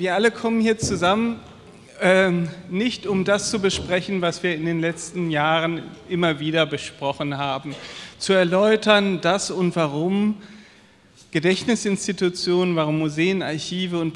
Wir alle kommen hier zusammen, nicht um das zu besprechen, was wir in den letzten Jahren immer wieder besprochen haben, zu erläutern, dass und warum Gedächtnisinstitutionen, warum Museen, Archive und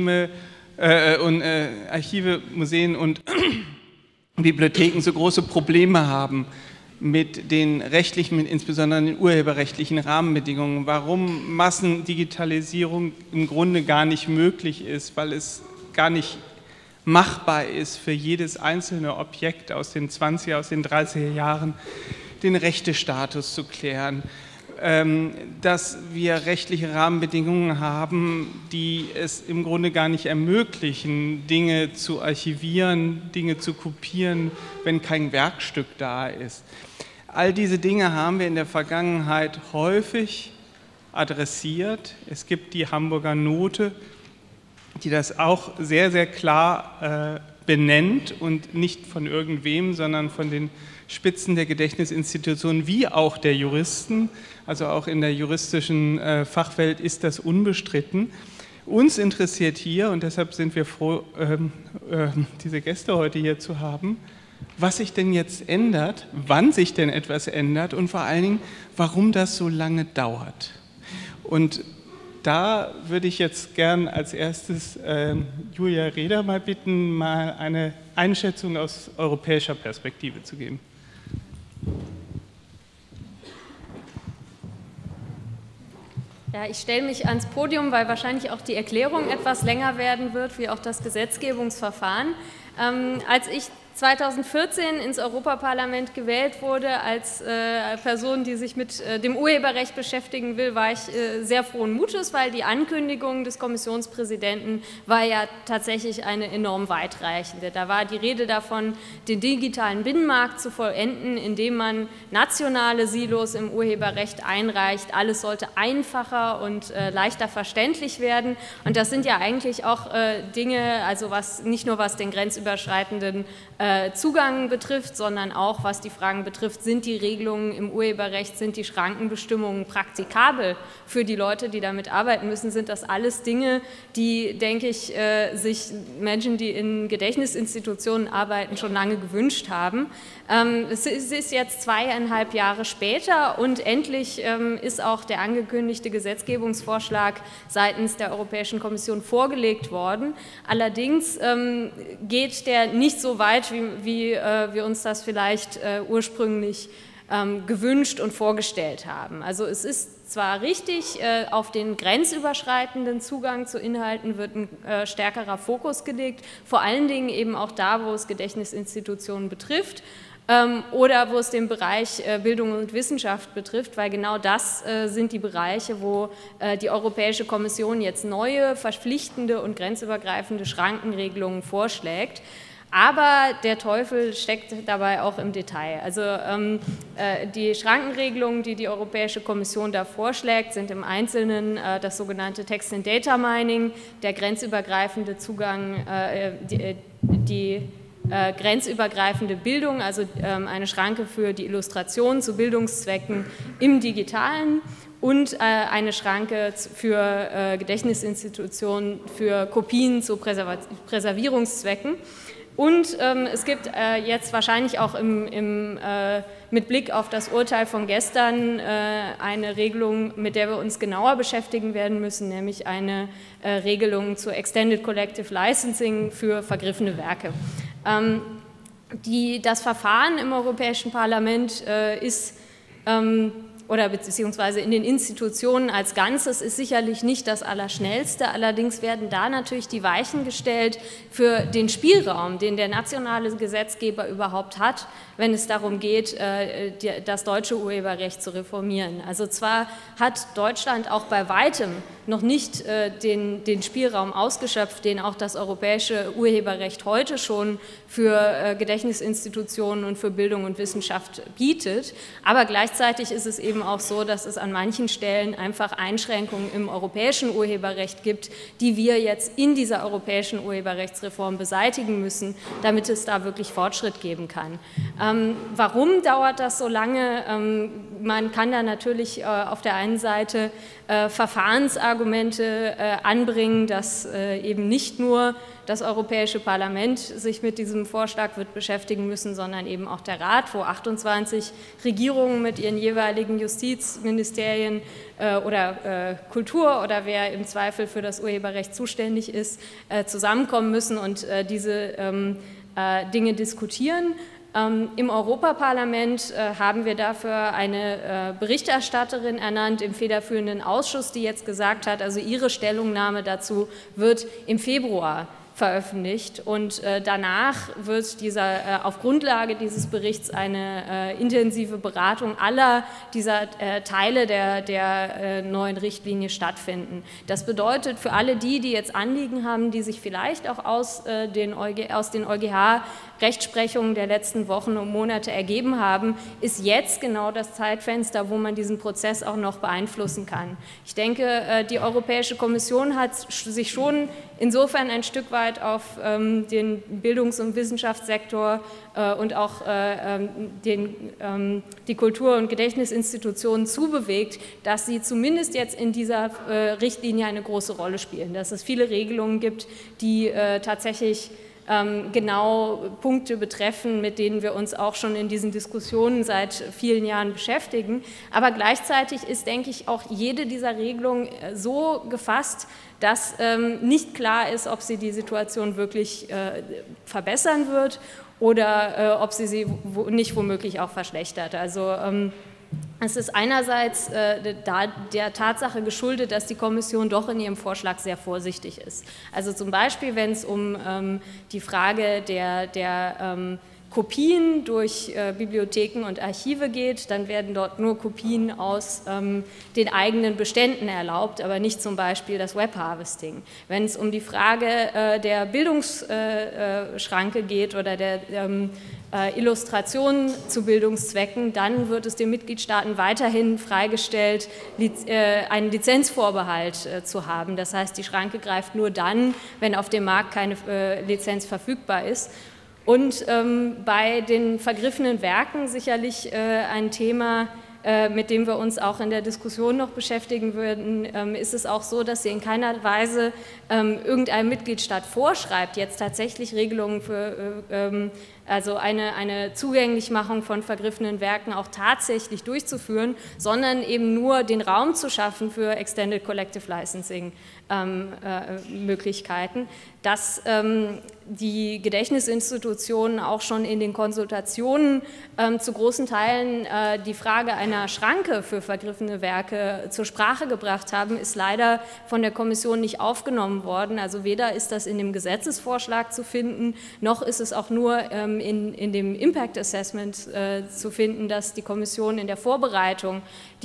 Archive, Museen und Bibliotheken so große Probleme haben mit den rechtlichen, insbesondere den urheberrechtlichen Rahmenbedingungen, warum Massendigitalisierung im Grunde gar nicht möglich ist, weil es gar nicht machbar ist, für jedes einzelne Objekt aus den 20er, aus den 30er Jahren den Rechtestatus zu klären, dass wir rechtliche Rahmenbedingungen haben, die es im Grunde gar nicht ermöglichen, Dinge zu archivieren, Dinge zu kopieren, wenn kein Werkstück da ist. All diese Dinge haben wir in der Vergangenheit häufig adressiert. Es gibt die Hamburger Note, die das auch sehr, sehr klar benennt und nicht von irgendwem, sondern von den Spitzen der Gedächtnisinstitutionen wie auch der Juristen, also auch in der juristischen Fachwelt ist das unbestritten. Uns interessiert hier, und deshalb sind wir froh, diese Gäste heute hier zu haben, was sich denn jetzt ändert, wann sich denn etwas ändert und vor allen Dingen, warum das so lange dauert. Und da würde ich jetzt gern als erstes Julia Reda mal bitten, mal eine Einschätzung aus europäischer Perspektive zu geben. Ja, ich stelle mich ans Podium, weil wahrscheinlich auch die Erklärung etwas länger werden wird, wie auch das Gesetzgebungsverfahren. Als ich 2014 ins Europaparlament gewählt wurde, als Person, die sich mit dem Urheberrecht beschäftigen will, war ich sehr frohen Mutes, weil die Ankündigung des Kommissionspräsidenten war ja tatsächlich eine enorm weitreichende. Da war die Rede davon, den digitalen Binnenmarkt zu vollenden, indem man nationale Silos im Urheberrecht einreicht. Alles sollte einfacher und leichter verständlich werden. Und das sind ja eigentlich auch Dinge, also nicht nur was den grenzüberschreitenden Zugang betrifft, sondern auch, was die Fragen betrifft, sind die Regelungen im Urheberrecht, sind die Schrankenbestimmungen praktikabel für die Leute, die damit arbeiten müssen, sind das alles Dinge, die, denke ich, sich Menschen, die in Gedächtnisinstitutionen arbeiten, schon lange gewünscht haben. Es ist jetzt 2,5 Jahre später und endlich ist auch der angekündigte Gesetzgebungsvorschlag seitens der Europäischen Kommission vorgelegt worden. Allerdings geht der nicht so weit, wie wir uns das vielleicht ursprünglich gewünscht und vorgestellt haben. Also es ist zwar richtig, auf den grenzüberschreitenden Zugang zu Inhalten wird ein stärkerer Fokus gelegt, vor allen Dingen eben auch da, wo es Gedächtnisinstitutionen betrifft oder wo es den Bereich Bildung und Wissenschaft betrifft, weil genau das sind die Bereiche, wo die Europäische Kommission jetzt neue, verpflichtende und grenzübergreifende Schrankenregelungen vorschlägt. Aber der Teufel steckt dabei auch im Detail. Also die Schrankenregelungen, die die Europäische Kommission da vorschlägt, sind im Einzelnen das sogenannte Text and Data Mining, der grenzübergreifende Zugang, die grenzübergreifende Bildung, also eine Schranke für die Illustration zu Bildungszwecken im Digitalen und eine Schranke für Gedächtnisinstitutionen für Kopien zu Präservierungszwecken. Und es gibt jetzt wahrscheinlich auch mit Blick auf das Urteil von gestern eine Regelung, mit der wir uns genauer beschäftigen werden müssen, nämlich eine Regelung zur Extended Collective Licensing für vergriffene Werke. Das Verfahren im Europäischen Parlament ist oder beziehungsweise in den Institutionen als Ganzes ist sicherlich nicht das Allerschnellste, allerdings werden da natürlich die Weichen gestellt für den Spielraum, den der nationale Gesetzgeber überhaupt hat, wenn es darum geht, das deutsche Urheberrecht zu reformieren. Also zwar hat Deutschland auch bei weitem noch nicht den Spielraum ausgeschöpft, den auch das europäische Urheberrecht heute schon für Gedächtnisinstitutionen und für Bildung und Wissenschaft bietet, aber gleichzeitig ist es eben auch so, dass es an manchen Stellen einfach Einschränkungen im europäischen Urheberrecht gibt, die wir jetzt in dieser europäischen Urheberrechtsreform beseitigen müssen, damit es da wirklich Fortschritt geben kann. Warum dauert das so lange? Man kann da natürlich auf der einen Seite Verfahrensargumente Zusatzargumente anbringen, dass eben nicht nur das Europäische Parlament sich mit diesem Vorschlag wird beschäftigen müssen, sondern eben auch der Rat, wo 28 Regierungen mit ihren jeweiligen Justizministerien oder Kultur oder wer im Zweifel für das Urheberrecht zuständig ist, zusammenkommen müssen und diese Dinge diskutieren. Im Europaparlament haben wir dafür eine Berichterstatterin ernannt im federführenden Ausschuss, die jetzt gesagt hat, also ihre Stellungnahme dazu wird im Februar veröffentlicht und danach wird auf Grundlage dieses Berichts eine intensive Beratung aller dieser Teile der neuen Richtlinie stattfinden. Das bedeutet für alle die jetzt Anliegen haben, die sich vielleicht auch aus den EuGH-Rechtsprechungen der letzten Wochen und Monate ergeben haben, ist jetzt genau das Zeitfenster, wo man diesen Prozess auch noch beeinflussen kann. Ich denke, die Europäische Kommission hat sich schon insofern ein Stück weit auf den Bildungs- und Wissenschaftssektor und auch die Kultur- und Gedächtnisinstitutionen zubewegt, dass sie zumindest jetzt in dieser Richtlinie eine große Rolle spielen, dass es viele Regelungen gibt, die tatsächlich genau Punkte betreffen, mit denen wir uns auch schon in diesen Diskussionen seit vielen Jahren beschäftigen. Aber gleichzeitig ist, denke ich, auch jede dieser Regelungen so gefasst, dass nicht klar ist, ob sie die Situation wirklich verbessern wird oder ob sie nicht womöglich auch verschlechtert. Also es ist einerseits der Tatsache geschuldet, dass die Kommission doch in ihrem Vorschlag sehr vorsichtig ist. Also zum Beispiel, wenn es um die Frage der Kopien durch Bibliotheken und Archive geht, dann werden dort nur Kopien aus den eigenen Beständen erlaubt, aber nicht zum Beispiel das Webharvesting. Wenn es um die Frage der Bildungsschranke geht oder der Illustrationen zu Bildungszwecken, dann wird es den Mitgliedstaaten weiterhin freigestellt, einen Lizenzvorbehalt zu haben. Das heißt, die Schranke greift nur dann, wenn auf dem Markt keine Lizenz verfügbar ist. Und bei den vergriffenen Werken sicherlich ein Thema, mit dem wir uns auch in der Diskussion noch beschäftigen würden, ist es auch so, dass sie in keiner Weise irgendeinem Mitgliedstaat vorschreibt, jetzt tatsächlich Regelungen für also eine Zugänglichmachung von vergriffenen Werken auch tatsächlich durchzuführen, sondern eben nur den Raum zu schaffen für Extended Collective Licensing Möglichkeiten, dass die Gedächtnisinstitutionen auch schon in den Konsultationen zu großen Teilen die Frage einer Schranke für vergriffene Werke zur Sprache gebracht haben, ist leider von der Kommission nicht aufgenommen worden. Also weder ist das in dem Gesetzesvorschlag zu finden, noch ist es auch nur in dem Impact Assessment zu finden, dass die Kommission in der Vorbereitung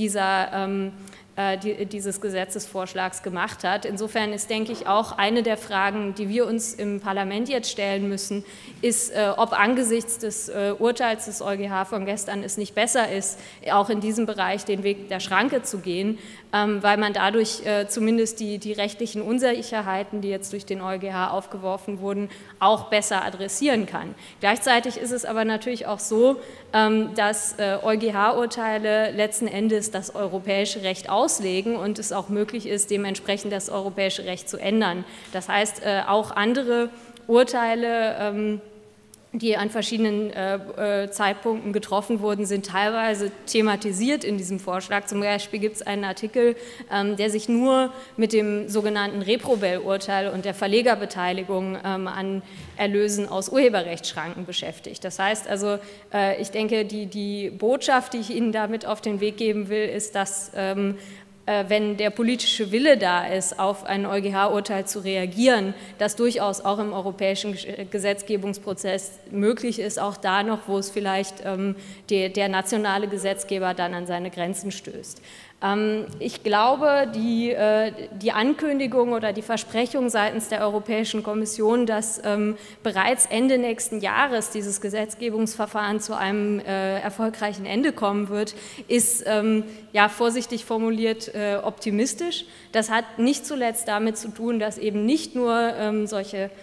dieses Gesetzesvorschlags gemacht hat. Insofern ist, denke ich, auch eine der Fragen, die wir uns im Parlament jetzt stellen müssen, ist, ob angesichts des Urteils des EuGH von gestern es nicht besser ist, auch in diesem Bereich den Weg der Schranke zu gehen, weil man dadurch zumindest die rechtlichen Unsicherheiten, die jetzt durch den EuGH aufgeworfen wurden, auch besser adressieren kann. Gleichzeitig ist es aber natürlich auch so, dass EuGH-Urteile letzten Endes das europäische Recht auslegen und es auch möglich ist, dementsprechend das europäische Recht zu ändern. Das heißt, auch andere Urteile, die an verschiedenen Zeitpunkten getroffen wurden, sind teilweise thematisiert in diesem Vorschlag. Zum Beispiel gibt es einen Artikel, der sich nur mit dem sogenannten Reprobel-Urteil und der Verlegerbeteiligung an Erlösen aus Urheberrechtsschranken beschäftigt. Das heißt also, ich denke, die Botschaft, die ich Ihnen damit auf den Weg geben will, ist, dass wenn der politische Wille da ist, auf ein EuGH-Urteil zu reagieren, das durchaus auch im europäischen Gesetzgebungsprozess möglich ist, auch da noch, wo es vielleicht der nationale Gesetzgeber dann an seine Grenzen stößt. Ich glaube, die Ankündigung oder die Versprechung seitens der Europäischen Kommission, dass bereits Ende nächsten Jahres dieses Gesetzgebungsverfahren zu einem erfolgreichen Ende kommen wird, ist ja vorsichtig formuliert optimistisch. Das hat nicht zuletzt damit zu tun, dass eben nicht nur solche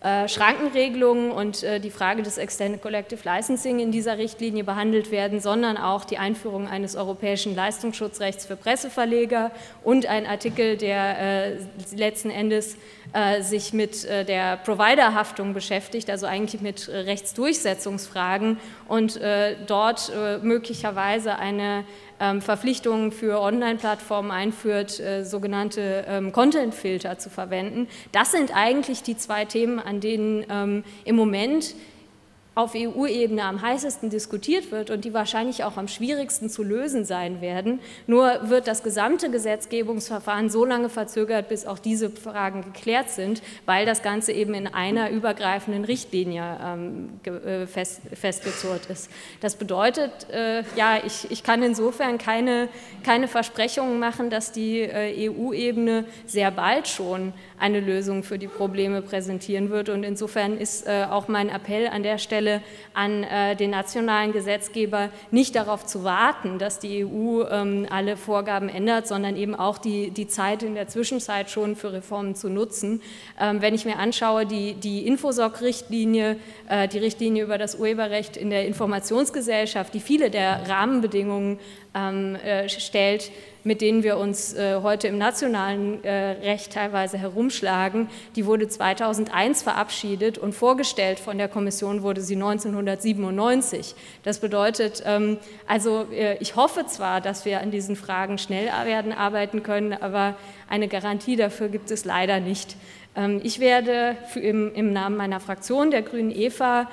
Schrankenregelungen und die Frage des Extended Collective Licensing in dieser Richtlinie behandelt werden, sondern auch die Einführung eines europäischen Leistungsschutzrechts für Presseverleger und ein Artikel, der letzten Endes sich mit der Providerhaftung beschäftigt, also eigentlich mit Rechtsdurchsetzungsfragen und dort möglicherweise eine Verpflichtungen für Online-Plattformen einführt, sogenannte Content-Filter zu verwenden. Das sind eigentlich die zwei Themen, an denen im Moment auf EU-Ebene am heißesten diskutiert wird und die wahrscheinlich auch am schwierigsten zu lösen sein werden. Nur wird das gesamte Gesetzgebungsverfahren so lange verzögert, bis auch diese Fragen geklärt sind, weil das Ganze eben in einer übergreifenden Richtlinie festgezurrt ist. Das bedeutet, ja, ich kann insofern keine Versprechungen machen, dass die EU-Ebene sehr bald schon eine Lösung für die Probleme präsentieren wird, und insofern ist auch mein Appell an der Stelle an den nationalen Gesetzgeber, nicht darauf zu warten, dass die EU alle Vorgaben ändert, sondern eben auch die Zeit in der Zwischenzeit schon für Reformen zu nutzen. Wenn ich mir anschaue, die Infosoc-Richtlinie, die Richtlinie über das Urheberrecht in der Informationsgesellschaft, die viele der Rahmenbedingungen stellt, mit denen wir uns heute im nationalen Recht teilweise herumschlagen, die wurde 2001 verabschiedet und vorgestellt von der Kommission wurde sie 1997. Das bedeutet, also ich hoffe zwar, dass wir an diesen Fragen schnell werden arbeiten können, aber eine Garantie dafür gibt es leider nicht. Ich werde im Namen meiner Fraktion, der Grünen Eva,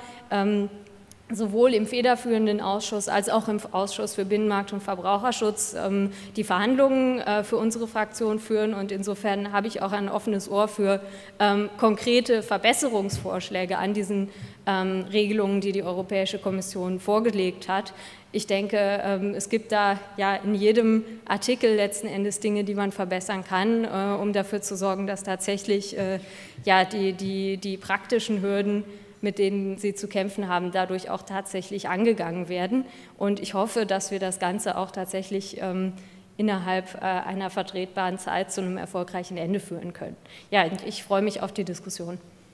sowohl im federführenden Ausschuss als auch im Ausschuss für Binnenmarkt und Verbraucherschutz die Verhandlungen für unsere Fraktion führen, und insofern habe ich auch ein offenes Ohr für konkrete Verbesserungsvorschläge an diesen Regelungen, die die Europäische Kommission vorgelegt hat. Ich denke, es gibt da ja in jedem Artikel letzten Endes Dinge, die man verbessern kann, um dafür zu sorgen, dass tatsächlich ja, die praktischen Hürden, mit denen sie zu kämpfen haben, dadurch auch tatsächlich angegangen werden. Und ich hoffe, dass wir das Ganze auch tatsächlich innerhalb einer vertretbaren Zeit zu einem erfolgreichen Ende führen können. Ja, ich freue mich auf die Diskussion.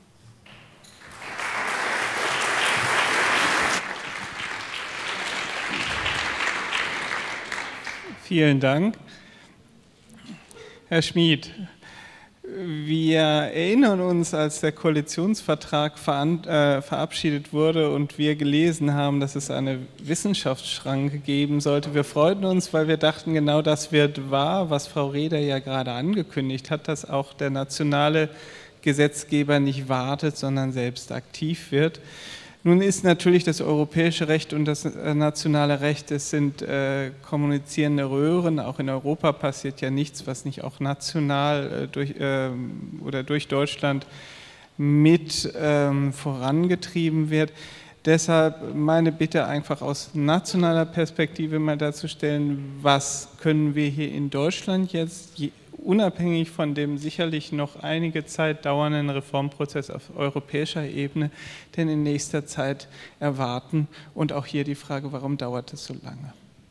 Vielen Dank. Herr Schmid, wir erinnern uns, als der Koalitionsvertrag verabschiedet wurde und wir gelesen haben, dass es eine Wissenschaftsschranke geben sollte. Wir freuten uns, weil wir dachten, genau das wird wahr, was Frau Rehder ja gerade angekündigt hat, dass auch der nationale Gesetzgeber nicht wartet, sondern selbst aktiv wird. Nun ist natürlich das europäische Recht und das nationale Recht, es sind kommunizierende Röhren. Auch in Europa passiert ja nichts, was nicht auch national durch Deutschland mit vorangetrieben wird. Deshalb meine Bitte einfach aus nationaler Perspektive mal darzustellen, was können wir hier in Deutschland jetzt unabhängig von dem sicherlich noch einige Zeit dauernden Reformprozess auf europäischer Ebene denn in nächster Zeit erwarten? Und auch hier die Frage, warum dauert es so lange?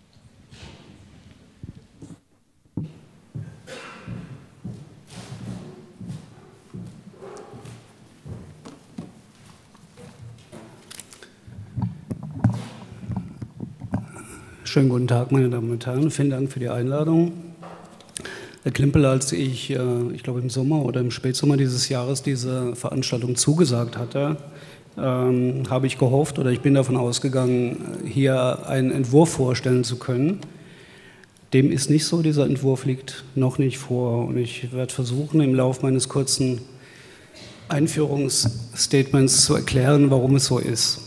Schönen guten Tag, meine Damen und Herren. Vielen Dank für die Einladung. Herr Klimpel, als ich glaube im Sommer oder im Spätsommer dieses Jahres diese Veranstaltung zugesagt hatte, habe ich gehofft oder ich bin davon ausgegangen, hier einen Entwurf vorstellen zu können. Dem ist nicht so, dieser Entwurf liegt noch nicht vor und ich werde versuchen, im Laufe meines kurzen Einführungsstatements zu erklären, warum es so ist.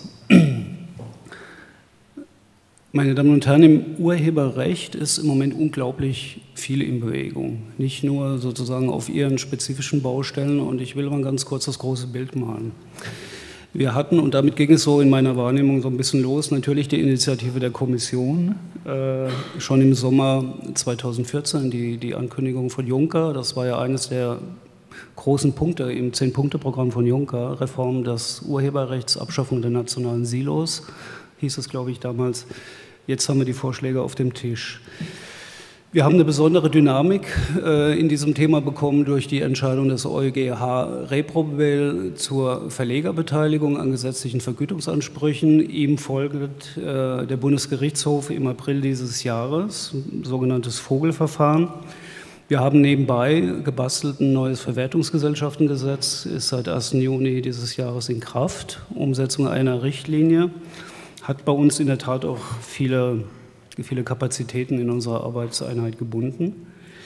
Meine Damen und Herren, im Urheberrecht ist im Moment unglaublich viel in Bewegung. Nicht nur sozusagen auf Ihren spezifischen Baustellen, und ich will mal ganz kurz das große Bild malen. Wir hatten, und damit ging es so in meiner Wahrnehmung so ein bisschen los, natürlich die Initiative der Kommission, schon im Sommer 2014, die Ankündigung von Juncker. Das war ja eines der großen Punkte im 10-Punkte-Programm von Juncker, Reform des Urheberrechts, Abschaffung der nationalen Silos, hieß es, glaube ich, damals. Jetzt haben wir die Vorschläge auf dem Tisch. Wir haben eine besondere Dynamik in diesem Thema bekommen durch die Entscheidung des EuGH Reprobel zur Verlegerbeteiligung an gesetzlichen Vergütungsansprüchen. Ihm folgt der Bundesgerichtshof im April dieses Jahres, sogenanntes Vogelverfahren. Wir haben nebenbei gebastelt ein neues Verwertungsgesellschaftengesetz, ist seit 1. Juni dieses Jahres in Kraft, Umsetzung einer Richtlinie, hat bei uns in der Tat auch viele Kapazitäten in unserer Arbeitseinheit gebunden.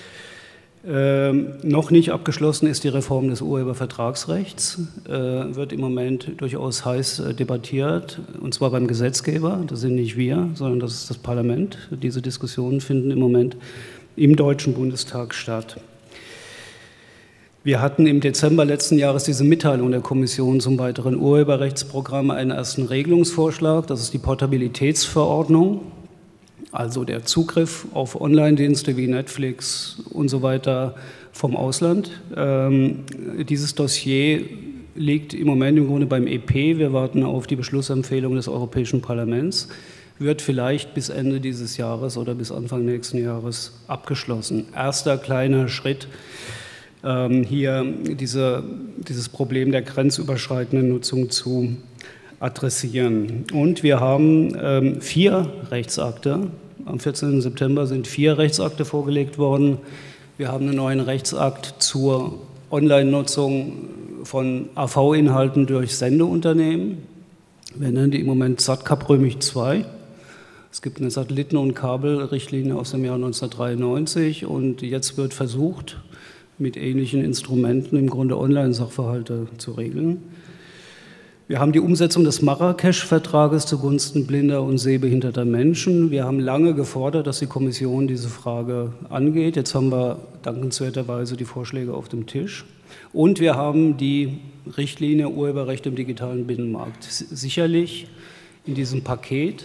Noch nicht abgeschlossen ist die Reform des Urhebervertragsrechts, wird im Moment durchaus heiß debattiert, und zwar beim Gesetzgeber, das sind nicht wir, sondern das ist das Parlament. Diese Diskussionen finden im Moment im Deutschen Bundestag statt. Wir hatten im Dezember letzten Jahres diese Mitteilung der Kommission zum weiteren Urheberrechtsprogramm, einen ersten Regelungsvorschlag, das ist die Portabilitätsverordnung. Also der Zugriff auf Online-Dienste wie Netflix und so weiter vom Ausland. Dieses Dossier liegt im Moment im Grunde beim EP. Wir warten auf die Beschlussempfehlung des Europäischen Parlaments. Wird vielleicht bis Ende dieses Jahres oder bis Anfang nächsten Jahres abgeschlossen. Erster kleiner Schritt, hier dieses Problem der grenzüberschreitenden Nutzung zu adressieren. Und wir haben 4 Rechtsakte. Am 14. September sind 4 Rechtsakte vorgelegt worden. Wir haben einen neuen Rechtsakt zur Online-Nutzung von AV-Inhalten durch Sendeunternehmen. Wir nennen die im Moment SatCap Römisch II. Es gibt eine Satelliten- und Kabelrichtlinie aus dem Jahr 1993 und jetzt wird versucht, mit ähnlichen Instrumenten im Grunde Online-Sachverhalte zu regeln. Wir haben die Umsetzung des Marrakesch-Vertrages zugunsten blinder und sehbehinderter Menschen. Wir haben lange gefordert, dass die Kommission diese Frage angeht. Jetzt haben wir dankenswerterweise die Vorschläge auf dem Tisch. Und wir haben die Richtlinie Urheberrecht im digitalen Binnenmarkt. Sicherlich in diesem Paket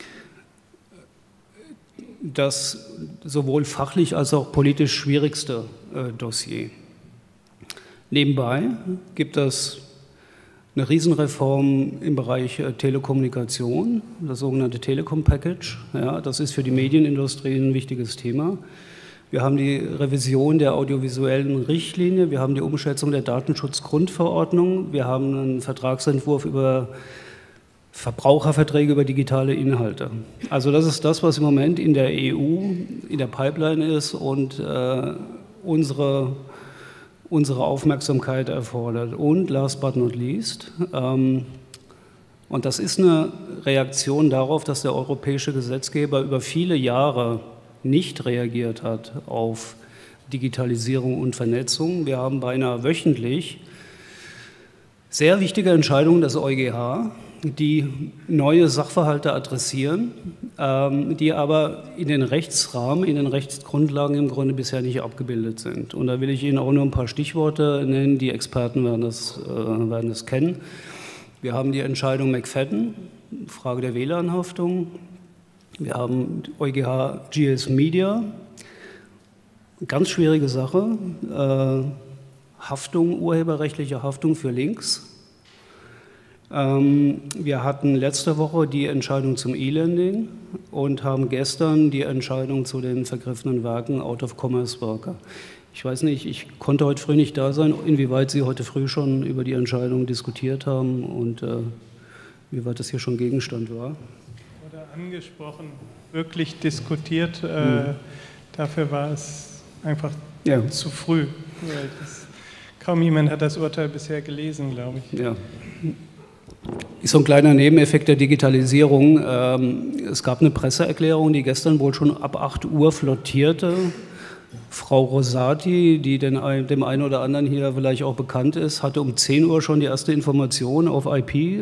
das sowohl fachlich als auch politisch schwierigste Dossier. Nebenbei gibt es eine Riesenreform im Bereich Telekommunikation, das sogenannte Telekom-Package. Ja, das ist für die Medienindustrie ein wichtiges Thema. Wir haben die Revision der audiovisuellen Richtlinie, wir haben die Umsetzung der Datenschutzgrundverordnung, wir haben einen Vertragsentwurf über Verbraucherverträge über digitale Inhalte. Also das ist das, was im Moment in der EU in der Pipeline ist und unsere Aufmerksamkeit erfordert. Und last but not least, und das ist eine Reaktion darauf, dass der europäische Gesetzgeber über viele Jahre nicht reagiert hat auf Digitalisierung und Vernetzung. Wir haben beinahe wöchentlich sehr wichtige Entscheidungen des EuGH, die neue Sachverhalte adressieren, die aber in den Rechtsrahmen, in den Rechtsgrundlagen im Grunde bisher nicht abgebildet sind. Und da will ich Ihnen auch nur ein paar Stichworte nennen, die Experten werden das kennen. Wir haben die Entscheidung McFadden, Frage der WLAN-Haftung. Wir haben EuGH GS Media, ganz schwierige Sache, Haftung, urheberrechtliche Haftung für Links. Wir hatten letzte Woche die Entscheidung zum E-Lending und haben gestern die Entscheidung zu den vergriffenen Werken Out-of-Commerce-Worker. Ich weiß nicht, ich konnte heute früh nicht da sein, inwieweit Sie heute früh schon über die Entscheidung diskutiert haben und wie weit das hier schon Gegenstand war. Wurde angesprochen, wirklich diskutiert, dafür war es einfach zu früh. Kaum jemand hat das Urteil bisher gelesen, glaube ich. Ja. Ist so ein kleiner Nebeneffekt der Digitalisierung. Es gab eine Presseerklärung, die gestern wohl schon ab 8 Uhr flottierte. Frau Rosati, die dem einen oder anderen hier vielleicht auch bekannt ist, hatte um 10 Uhr schon die erste Information auf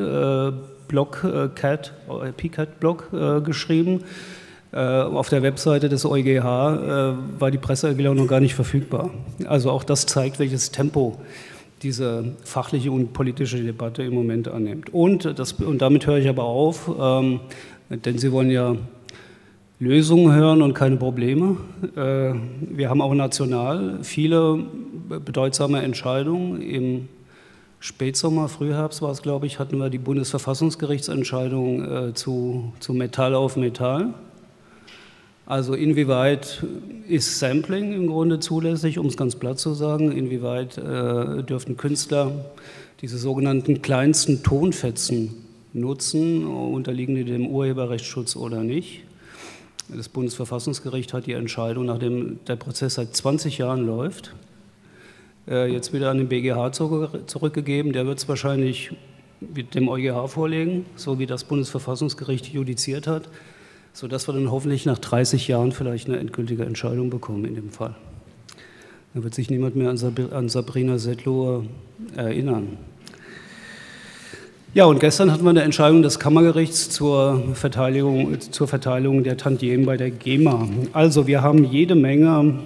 IP-Cat-Blog geschrieben. Auf der Webseite des EuGH war die Presseerklärung noch gar nicht verfügbar. Also auch das zeigt, welches Tempo diese fachliche und politische Debatte im Moment annimmt. Und damit höre ich aber auf, denn Sie wollen ja Lösungen hören und keine Probleme. Wir haben auch national viele bedeutsame Entscheidungen. Im Spätsommer, Frühherbst war es, glaube ich, hatten wir die Bundesverfassungsgerichtsentscheidung zu Metall auf Metall. Also inwieweit ist Sampling im Grunde zulässig, um es ganz platt zu sagen, inwieweit dürften Künstler diese sogenannten kleinsten Tonfetzen nutzen, unterliegen die dem Urheberrechtsschutz oder nicht. Das Bundesverfassungsgericht hat die Entscheidung, nachdem der Prozess seit 20 Jahren läuft, jetzt wieder an den BGH zurückgegeben. Der wird es wahrscheinlich dem EuGH vorlegen, so wie das Bundesverfassungsgericht judiziert hat, sodass wir dann hoffentlich nach 30 Jahren vielleicht eine endgültige Entscheidung bekommen in dem Fall. Da wird sich niemand mehr an Sabrina Settler erinnern. Ja, und gestern hatten wir eine Entscheidung des Kammergerichts zur Verteilung der Tantiemen bei der GEMA. Also wir haben jede Menge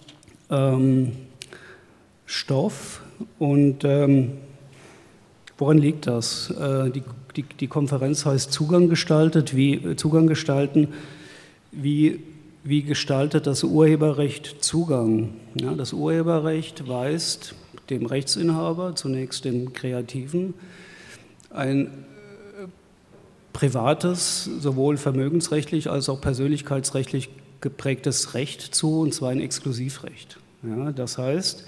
Stoff und woran liegt das? Die Konferenz heißt Zugang gestalten. Wie gestaltet das Urheberrecht Zugang? Ja, das Urheberrecht weist dem Rechtsinhaber, zunächst dem Kreativen, ein privates, sowohl vermögensrechtlich als auch persönlichkeitsrechtlich geprägtes Recht zu, und zwar ein Exklusivrecht. Ja, das heißt,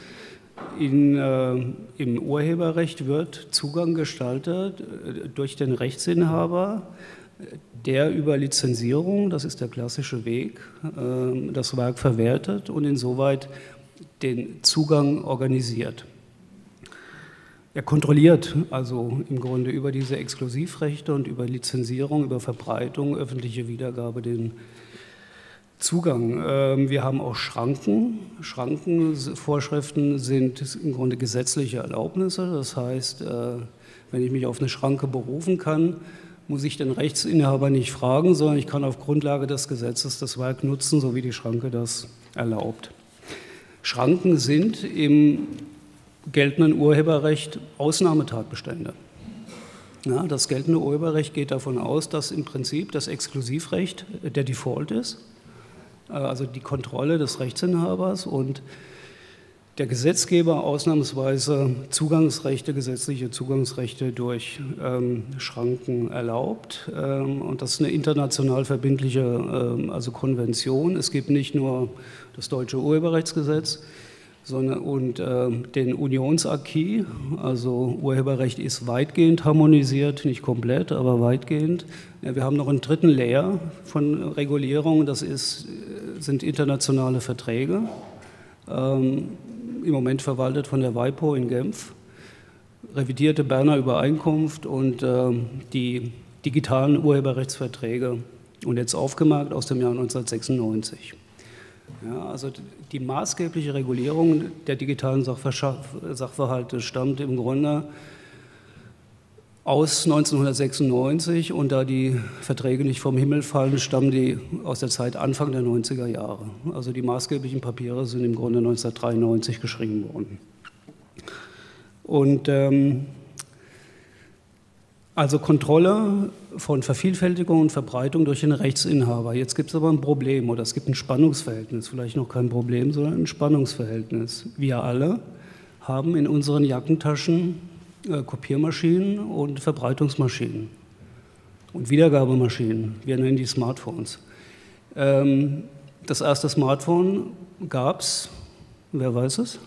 im Urheberrecht wird Zugang gestaltet durch den Rechtsinhaber, der über Lizenzierung, das ist der klassische Weg, das Werk verwertet und insoweit den Zugang organisiert. Er kontrolliert also im Grunde über diese Exklusivrechte und über Lizenzierung, über Verbreitung, öffentliche Wiedergabe den Zugang. Wir haben auch Schranken. Schrankenvorschriften sind im Grunde gesetzliche Erlaubnisse. Das heißt, wenn ich mich auf eine Schranke berufen kann, muss ich den Rechtsinhaber nicht fragen, sondern ich kann auf Grundlage des Gesetzes das Werk nutzen, so wie die Schranke das erlaubt. Schranken sind im geltenden Urheberrecht Ausnahmetatbestände. Ja, das geltende Urheberrecht geht davon aus, dass im Prinzip das Exklusivrecht der Default ist, also die Kontrolle des Rechtsinhabers, und der Gesetzgeber ausnahmsweise gesetzliche Zugangsrechte durch Schranken erlaubt. Und das ist eine international verbindliche Konvention. Es gibt nicht nur das deutsche Urheberrechtsgesetz, und den Unionsacquis, also Urheberrecht ist weitgehend harmonisiert, nicht komplett, aber weitgehend. Ja, wir haben noch einen dritten Layer von Regulierung, das sind internationale Verträge, im Moment verwaltet von der WIPO in Genf, revidierte Berner Übereinkunft und die digitalen Urheberrechtsverträge und jetzt aufgemerkt aus dem Jahr 1996. Ja, also die maßgebliche Regulierung der digitalen Sachverhalte stammt im Grunde aus 1996, und da die Verträge nicht vom Himmel fallen, stammen die aus der Zeit Anfang der 90er Jahre. Also die maßgeblichen Papiere sind im Grunde 1993 geschrieben worden. Und also Kontrolle von Vervielfältigung und Verbreitung durch den Rechtsinhaber. Jetzt gibt es aber ein Problem, oder es gibt ein Spannungsverhältnis, vielleicht noch kein Problem, sondern ein Spannungsverhältnis. Wir alle haben in unseren Jackentaschen Kopiermaschinen und Verbreitungsmaschinen und Wiedergabemaschinen. Wir nennen die Smartphones. Das erste Smartphone gab es, wer weiß es?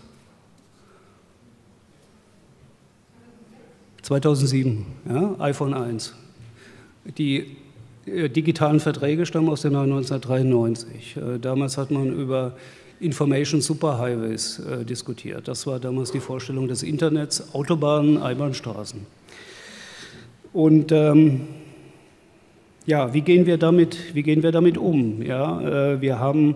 2007, ja, iPhone 1. Die digitalen Verträge stammen aus dem Jahr 1993. Damals hat man über Information Superhighways diskutiert. Das war damals die Vorstellung des Internets, Autobahnen, Einbahnstraßen. Und ja, wie gehen wir damit um? Ja, wir haben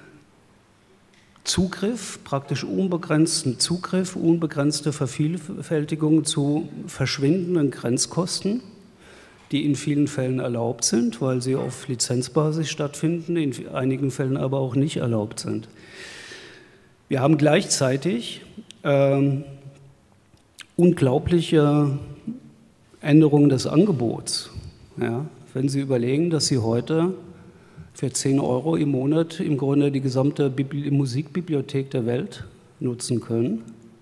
Zugriff, praktisch unbegrenzten Zugriff, unbegrenzte Vervielfältigung zu verschwindenden Grenzkosten, die in vielen Fällen erlaubt sind, weil sie auf Lizenzbasis stattfinden, in einigen Fällen aber auch nicht erlaubt sind. Wir haben gleichzeitig unglaubliche Änderungen des Angebots. Ja, wenn Sie überlegen, dass Sie heute für 10 € im Monat im Grunde die gesamte Musikbibliothek der Welt nutzen können.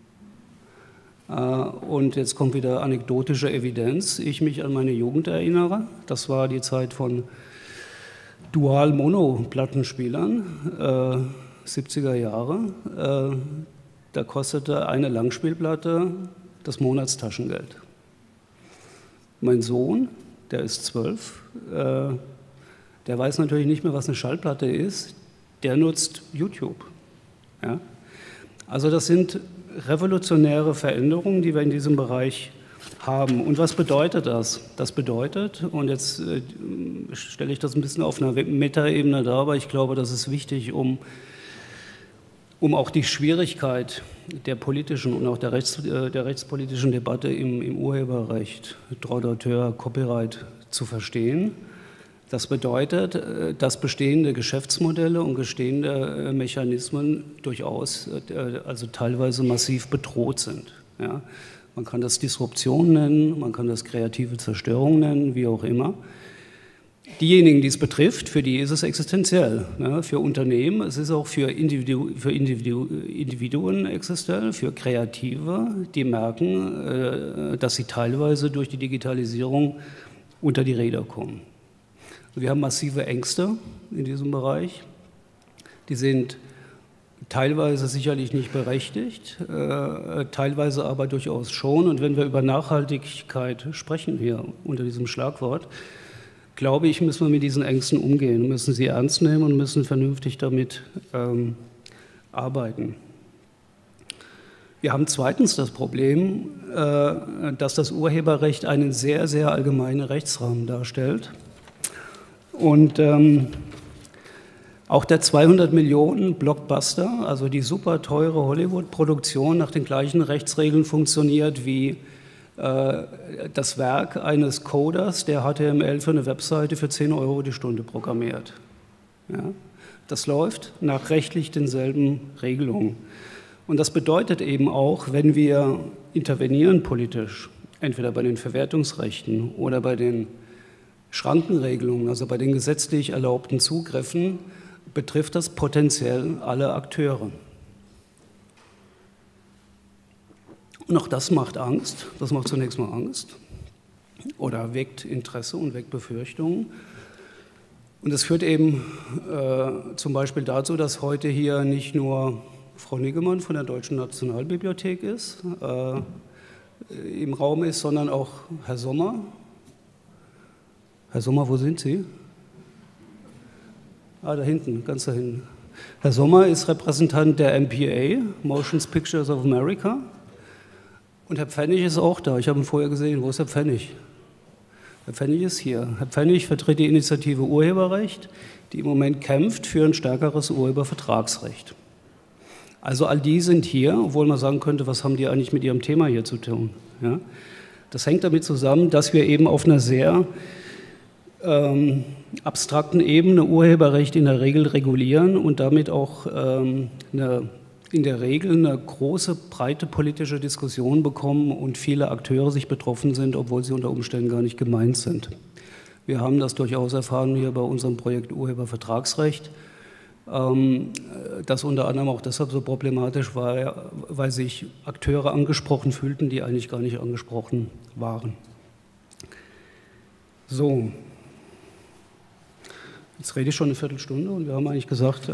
Und jetzt kommt wieder anekdotische Evidenz. Ich mich an meine Jugend erinnere. Das war die Zeit von Dual-Mono-Plattenspielern, 70er Jahre. Da kostete eine Langspielplatte das Monatstaschengeld. Mein Sohn, der ist 12, der weiß natürlich nicht mehr, was eine Schallplatte ist, der nutzt YouTube. Ja? Also das sind revolutionäre Veränderungen, die wir in diesem Bereich haben. Und was bedeutet das? Das bedeutet, und jetzt stelle ich das ein bisschen auf einer Metaebene dar, aber ich glaube, das ist wichtig, um auch die Schwierigkeit der politischen und auch der rechtspolitischen Debatte im Urheberrecht, Droit d'auteur, Copyright zu verstehen. Das bedeutet, dass bestehende Geschäftsmodelle und bestehende Mechanismen durchaus, also teilweise massiv bedroht sind. Ja? Man kann das Disruption nennen, man kann das kreative Zerstörung nennen, wie auch immer. Diejenigen, die es betrifft, für die ist es existenziell. Ne? Für Unternehmen, es ist auch für Individuen existenziell, für Kreative, die merken, dass sie teilweise durch die Digitalisierung unter die Räder kommen. Wir haben massive Ängste in diesem Bereich. Die sind teilweise sicherlich nicht berechtigt, teilweise aber durchaus schon. Und wenn wir über Nachhaltigkeit sprechen hier unter diesem Schlagwort, glaube ich, müssen wir mit diesen Ängsten umgehen, müssen sie ernst nehmen und müssen vernünftig damit arbeiten. Wir haben zweitens das Problem, dass das Urheberrecht einen sehr, sehr allgemeinen Rechtsrahmen darstellt. Und auch der 200 Millionen Blockbuster, also die super teure Hollywood-Produktion, nach den gleichen Rechtsregeln funktioniert wie das Werk eines Coders, der HTML für eine Webseite für 10 € die Stunde programmiert. Ja? Das läuft nach rechtlich denselben Regelungen. Und das bedeutet eben auch, wenn wir intervenieren politisch, entweder bei den Verwertungsrechten oder bei den Schrankenregelungen, also bei den gesetzlich erlaubten Zugriffen, betrifft das potenziell alle Akteure. Und auch das macht Angst, das macht zunächst mal Angst oder weckt Interesse und weckt Befürchtungen. Und das führt eben zum Beispiel dazu, dass heute hier nicht nur Frau Niggemann von der Deutschen Nationalbibliothek ist, im Raum ist, sondern auch Herr Sommer. Herr Sommer, wo sind Sie? Ah, da hinten, ganz da hinten. Herr Sommer ist Repräsentant der MPA, Motion Pictures of America. Und Herr Pfennig ist auch da. Ich habe ihn vorher gesehen. Wo ist Herr Pfennig? Herr Pfennig ist hier. Herr Pfennig vertritt die Initiative Urheberrecht, die im Moment kämpft für ein stärkeres Urhebervertragsrecht. Also all die sind hier, obwohl man sagen könnte, was haben die eigentlich mit ihrem Thema hier zu tun? Ja? Das hängt damit zusammen, dass wir eben auf einer sehr abstrakten Ebene Urheberrecht in der Regel regulieren und damit auch in der Regel eine große, breite politische Diskussion bekommen und viele Akteure sich betroffen sind, obwohl sie unter Umständen gar nicht gemeint sind. Wir haben das durchaus erfahren hier bei unserem Projekt Urhebervertragsrecht, das unter anderem auch deshalb so problematisch war, weil sich Akteure angesprochen fühlten, die eigentlich gar nicht angesprochen waren. So. Jetzt rede ich schon eine Viertelstunde und wir haben eigentlich gesagt,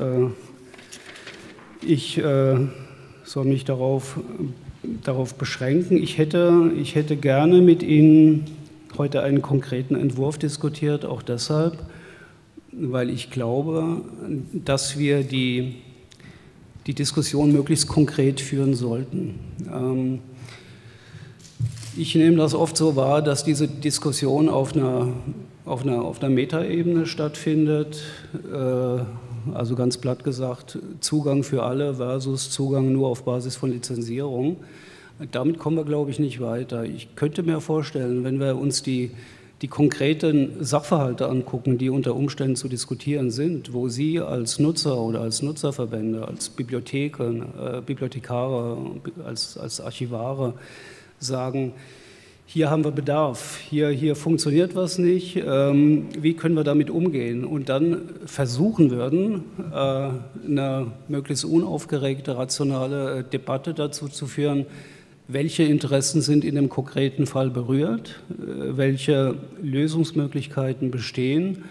ich soll mich darauf beschränken. Ich hätte gerne mit Ihnen heute einen konkreten Entwurf diskutiert, auch deshalb, weil ich glaube, dass wir die Diskussion möglichst konkret führen sollten. Ich nehme das oft so wahr, dass diese Diskussion auf einer Metaebene stattfindet, also ganz platt gesagt, Zugang für alle versus Zugang nur auf Basis von Lizenzierung. Damit kommen wir, glaube ich, nicht weiter. Ich könnte mir vorstellen, wenn wir uns die konkreten Sachverhalte angucken, die unter Umständen zu diskutieren sind, wo Sie als Nutzer oder als Nutzerverbände, als Bibliothekare, als Archivare sagen, hier haben wir Bedarf, hier funktioniert was nicht, wie können wir damit umgehen? Und dann versuchen würden, eine möglichst unaufgeregte, rationale Debatte dazu zu führen, welche Interessen sind in dem konkreten Fall berührt, welche Lösungsmöglichkeiten bestehen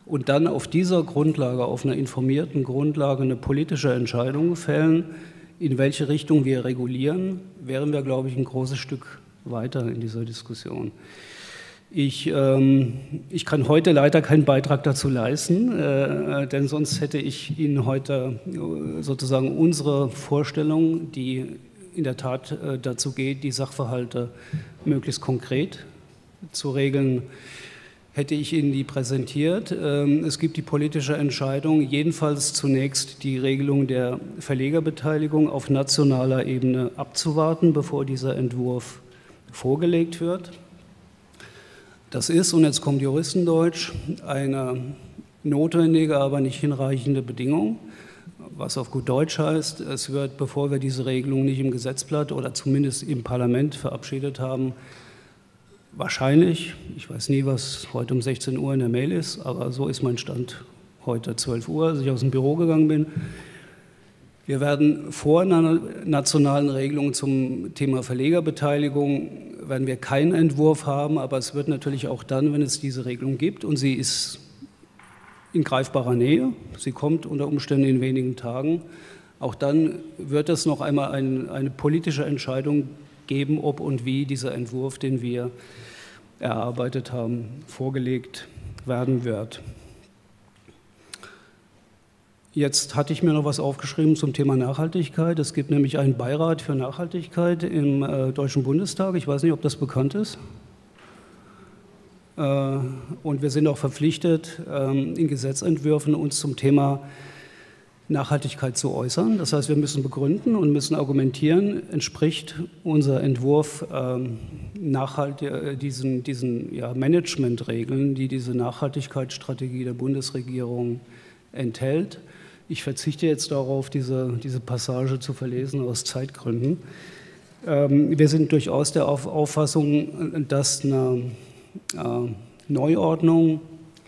und dann auf dieser Grundlage, auf einer informierten Grundlage, eine politische Entscheidung fällen, in welche Richtung wir regulieren, wären wir, glaube ich, ein großes Stück weiter in dieser Diskussion. Ich kann heute leider keinen Beitrag dazu leisten, denn sonst hätte ich Ihnen heute sozusagen unsere Vorstellung, die in der Tat dazu geht, die Sachverhalte möglichst konkret zu regeln, hätte ich Ihnen die präsentiert. Es gibt die politische Entscheidung, jedenfalls zunächst die Regelung der Verlegerbeteiligung auf nationaler Ebene abzuwarten, bevor dieser Entwurf vorgelegt wird. Das ist, und jetzt kommt Juristendeutsch, eine notwendige, aber nicht hinreichende Bedingung, was auf gut Deutsch heißt, es wird, bevor wir diese Regelung nicht im Gesetzblatt oder zumindest im Parlament verabschiedet haben, wahrscheinlich, ich weiß nie, was heute um 16 Uhr in der Mail ist, aber so ist mein Stand heute 12 Uhr, als ich aus dem Büro gegangen bin. Wir werden vor einer nationalen Regelung zum Thema Verlegerbeteiligung, werden wir keinen Entwurf haben, aber es wird natürlich auch dann, wenn es diese Regelung gibt und sie ist in greifbarer Nähe, sie kommt unter Umständen in wenigen Tagen, auch dann wird es noch einmal eine politische Entscheidung geben, ob und wie dieser Entwurf, den wir erarbeitet haben, vorgelegt werden wird. Jetzt hatte ich mir noch was aufgeschrieben zum Thema Nachhaltigkeit. Es gibt nämlich einen Beirat für Nachhaltigkeit im Deutschen Bundestag. Ich weiß nicht, ob das bekannt ist. Und wir sind auch verpflichtet, in Gesetzentwürfen uns zum Thema Nachhaltigkeit zu äußern. Das heißt, wir müssen begründen und müssen argumentieren, entspricht unser Entwurf diesen Managementregeln, die diese Nachhaltigkeitsstrategie der Bundesregierung enthält. Ich verzichte jetzt darauf, diese Passage zu verlesen aus Zeitgründen. Wir sind durchaus der Auffassung, dass eine Neuordnung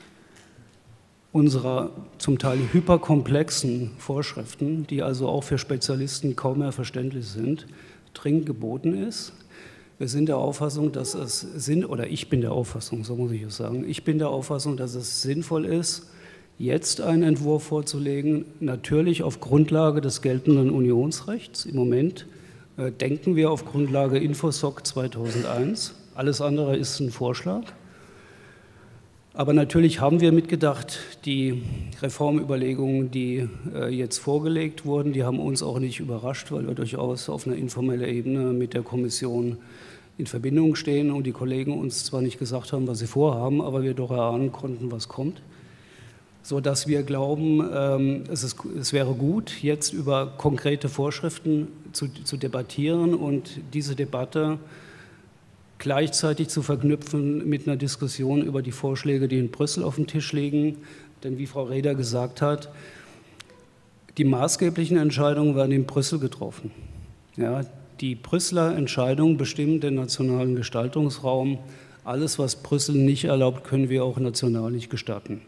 unserer zum Teil hyperkomplexen Vorschriften, die also auch für Spezialisten kaum mehr verständlich sind, dringend geboten ist. Wir sind der Auffassung, dass es ich bin der Auffassung, so muss ich es sagen, ich bin der Auffassung, dass es sinnvoll ist, jetzt einen Entwurf vorzulegen, natürlich auf Grundlage des geltenden Unionsrechts. Im Moment denken wir auf Grundlage Infosoc 2001. Alles andere ist ein Vorschlag. Aber natürlich haben wir mitgedacht, die Reformüberlegungen, die jetzt vorgelegt wurden, die haben uns auch nicht überrascht, weil wir durchaus auf einer informellen Ebene mit der Kommission in Verbindung stehen und die Kollegen uns zwar nicht gesagt haben, was sie vorhaben, aber wir doch erahnen konnten, was kommt. Sodass wir glauben, es wäre gut, jetzt über konkrete Vorschriften zu debattieren und diese Debatte gleichzeitig zu verknüpfen mit einer Diskussion über die Vorschläge, die in Brüssel auf dem Tisch liegen. Denn wie Frau Reder gesagt hat, die maßgeblichen Entscheidungen werden in Brüssel getroffen. Ja, die Brüsseler Entscheidungen bestimmen den nationalen Gestaltungsraum. Alles, was Brüssel nicht erlaubt, können wir auch national nicht gestatten.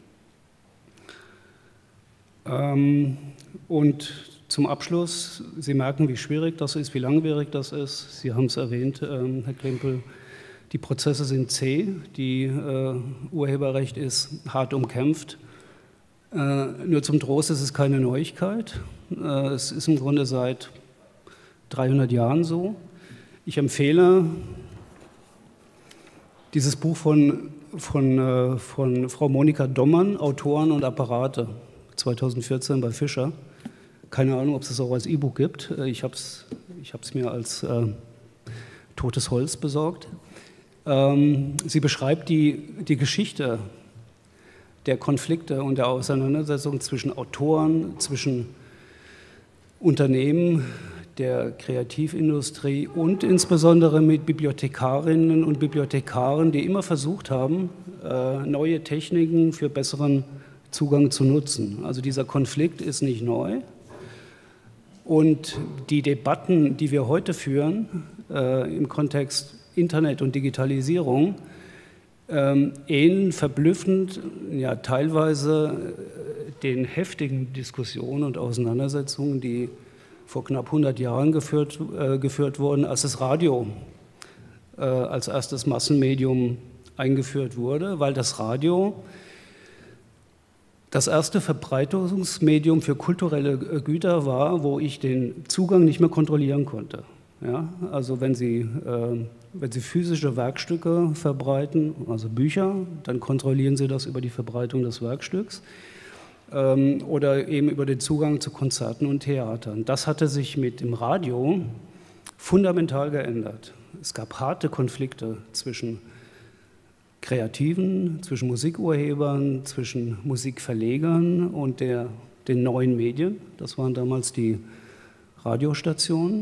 Und zum Abschluss, Sie merken, wie schwierig das ist, wie langwierig das ist. Sie haben es erwähnt, Herr Klempel, die Prozesse sind zäh, die Urheberrecht ist hart umkämpft. Nur zum Trost ist es keine Neuigkeit. Es ist im Grunde seit 300 Jahren so. Ich empfehle dieses Buch von Frau Monika Dommann, Autoren und Apparate, 2014 bei Fischer. Keine Ahnung, ob es das auch als E-Book gibt. Ich habe es mir als totes Holz besorgt. Sie beschreibt die Geschichte der Konflikte und der Auseinandersetzung zwischen Autoren, zwischen Unternehmen, der Kreativindustrie und insbesondere mit Bibliothekarinnen und Bibliothekaren, die immer versucht haben, neue Techniken für besseren Zugang zu nutzen. Also dieser Konflikt ist nicht neu. Und die Debatten, die wir heute führen, im Kontext Internet und Digitalisierung, ähneln verblüffend, ja teilweise den heftigen Diskussionen und Auseinandersetzungen, die vor knapp 100 Jahren geführt wurden, als das Radio als erstes Massenmedium eingeführt wurde, weil das Radio das erste Verbreitungsmedium für kulturelle Güter war, wo ich den Zugang nicht mehr kontrollieren konnte. Ja, also wenn Sie physische Werkstücke verbreiten, also Bücher, dann kontrollieren Sie das über die Verbreitung des Werkstücks oder eben über den Zugang zu Konzerten und Theatern. Das hatte sich mit dem Radio fundamental geändert. Es gab harte Konflikte zwischen Kreativen, zwischen Musikurhebern, zwischen Musikverlegern und den neuen Medien. Das waren damals die Radiostationen.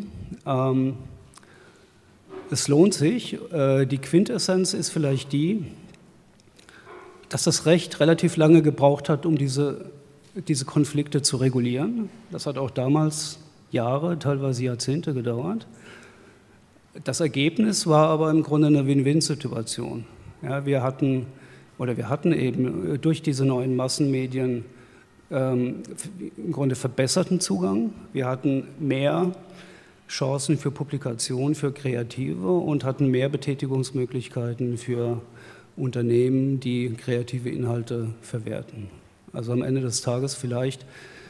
Es lohnt sich. Die Quintessenz ist vielleicht die, dass das Recht relativ lange gebraucht hat, um diese Konflikte zu regulieren. Das hat auch damals Jahre, teilweise Jahrzehnte gedauert. Das Ergebnis war aber im Grunde eine Win-Win-Situation. Ja, wir hatten eben durch diese neuen Massenmedien im Grunde verbesserten Zugang. Wir hatten mehr Chancen für Publikation, für Kreative und hatten mehr Betätigungsmöglichkeiten für Unternehmen, die kreative Inhalte verwerten. Also am Ende des Tages vielleicht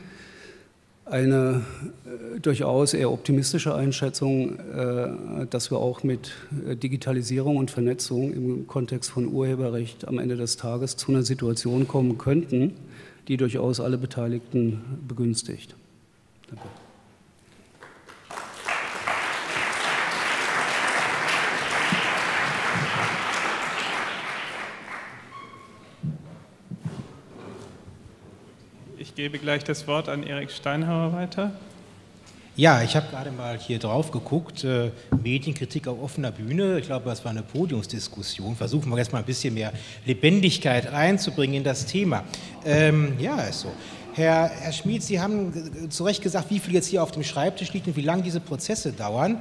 eine durchaus eher optimistische Einschätzung, dass wir auch mit Digitalisierung und Vernetzung im Kontext von Urheberrecht am Ende des Tages zu einer Situation kommen könnten, die durchaus alle Beteiligten begünstigt. Danke. Ich gebe gleich das Wort an Erik Steinhauer weiter. Ja, ich habe gerade mal hier drauf geguckt, Medienkritik auf offener Bühne. Ich glaube, das war eine Podiumsdiskussion. Versuchen wir jetzt mal ein bisschen mehr Lebendigkeit reinzubringen in das Thema. Ja, ist so. Herr Schmid, Sie haben zu Recht gesagt, wie viel jetzt hier auf dem Schreibtisch liegt und wie lange diese Prozesse dauern.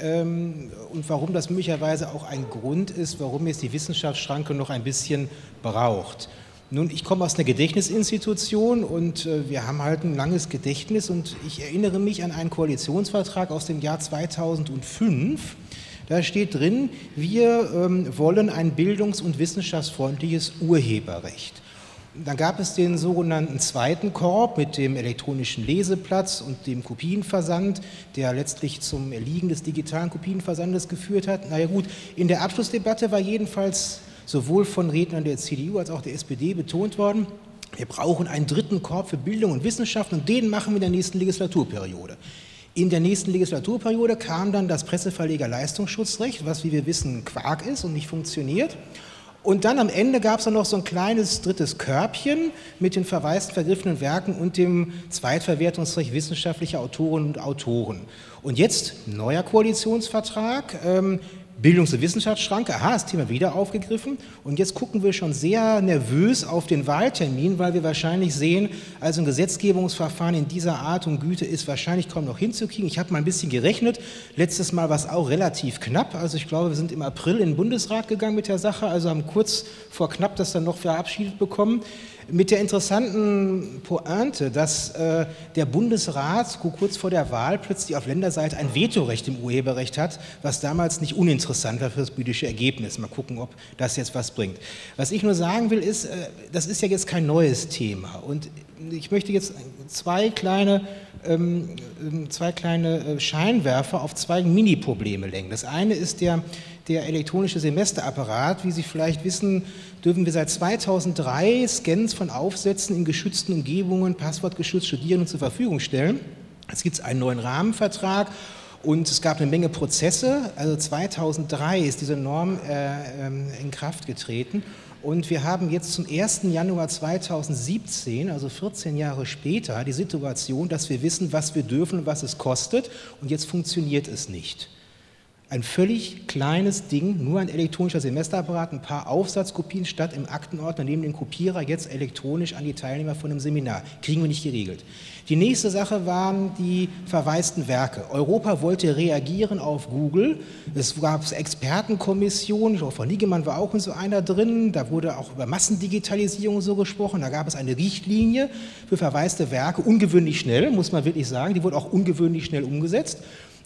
Und warum das möglicherweise auch ein Grund ist, warum jetzt die Wissenschaftsschranke noch ein bisschen braucht. Nun, ich komme aus einer Gedächtnisinstitution und wir haben halt ein langes Gedächtnis und ich erinnere mich an einen Koalitionsvertrag aus dem Jahr 2005. Da steht drin, wir wollen ein bildungs- und wissenschaftsfreundliches Urheberrecht. Dann gab es den sogenannten zweiten Korb mit dem elektronischen Leseplatz und dem Kopienversand, der letztlich zum Erliegen des digitalen Kopienversandes geführt hat. Na ja gut, in der Abschlussdebatte war jedenfalls sowohl von Rednern der CDU als auch der SPD betont worden, wir brauchen einen dritten Korb für Bildung und Wissenschaft und den machen wir in der nächsten Legislaturperiode. In der nächsten Legislaturperiode kam dann das Presseverlegerleistungsschutzrecht, was, wie wir wissen, Quark ist und nicht funktioniert. Und dann am Ende gab es dann noch so ein kleines drittes Körbchen mit den verwaisten, vergriffenen Werken und dem Zweitverwertungsrecht wissenschaftlicher Autorinnen und Autoren. Und jetzt neuer Koalitionsvertrag, Bildungs- und Wissenschaftsschranke, aha, das Thema wieder aufgegriffen und jetzt gucken wir schon sehr nervös auf den Wahltermin, weil wir wahrscheinlich sehen, also ein Gesetzgebungsverfahren in dieser Art und Güte ist wahrscheinlich kaum noch hinzukriegen. Ich habe mal ein bisschen gerechnet, letztes Mal war es auch relativ knapp, also ich glaube, wir sind im April in den Bundesrat gegangen mit der Sache, also haben kurz vor knapp das dann noch verabschiedet bekommen. Mit der interessanten Pointe, dass der Bundesrat kurz vor der Wahl plötzlich auf Länderseite ein Vetorecht im Urheberrecht hat, was damals nicht uninteressant war für das politische Ergebnis. Mal gucken, ob das jetzt was bringt. Was ich nur sagen will, ist, das ist ja jetzt kein neues Thema. Und ich möchte jetzt zwei kleine Scheinwerfer auf zwei Mini-Probleme lenken. Das eine ist der elektronische Semesterapparat. Wie Sie vielleicht wissen, dürfen wir seit 2003 Scans von Aufsätzen in geschützten Umgebungen, passwortgeschützt Studierenden zur Verfügung stellen. Es gibt einen neuen Rahmenvertrag und es gab eine Menge Prozesse. Also 2003 ist diese Norm in Kraft getreten. Und wir haben jetzt zum 1. Januar 2017, also 14 Jahre später, die Situation, dass wir wissen, was wir dürfen und was es kostet. Und jetzt funktioniert es nicht. Ein völlig kleines Ding, nur ein elektronischer Semesterapparat, ein paar Aufsatzkopien statt im Aktenordner neben dem Kopierer jetzt elektronisch an die Teilnehmer von einem Seminar. Kriegen wir nicht geregelt. Die nächste Sache waren die verwaisten Werke. Europa wollte reagieren auf Google. Es gab Expertenkommissionen, ich glaube, Frau Niggemann war auch in so einer drin. Da wurde auch über Massendigitalisierung so gesprochen. Da gab es eine Richtlinie für verwaiste Werke, ungewöhnlich schnell, muss man wirklich sagen. Die wurde auch ungewöhnlich schnell umgesetzt.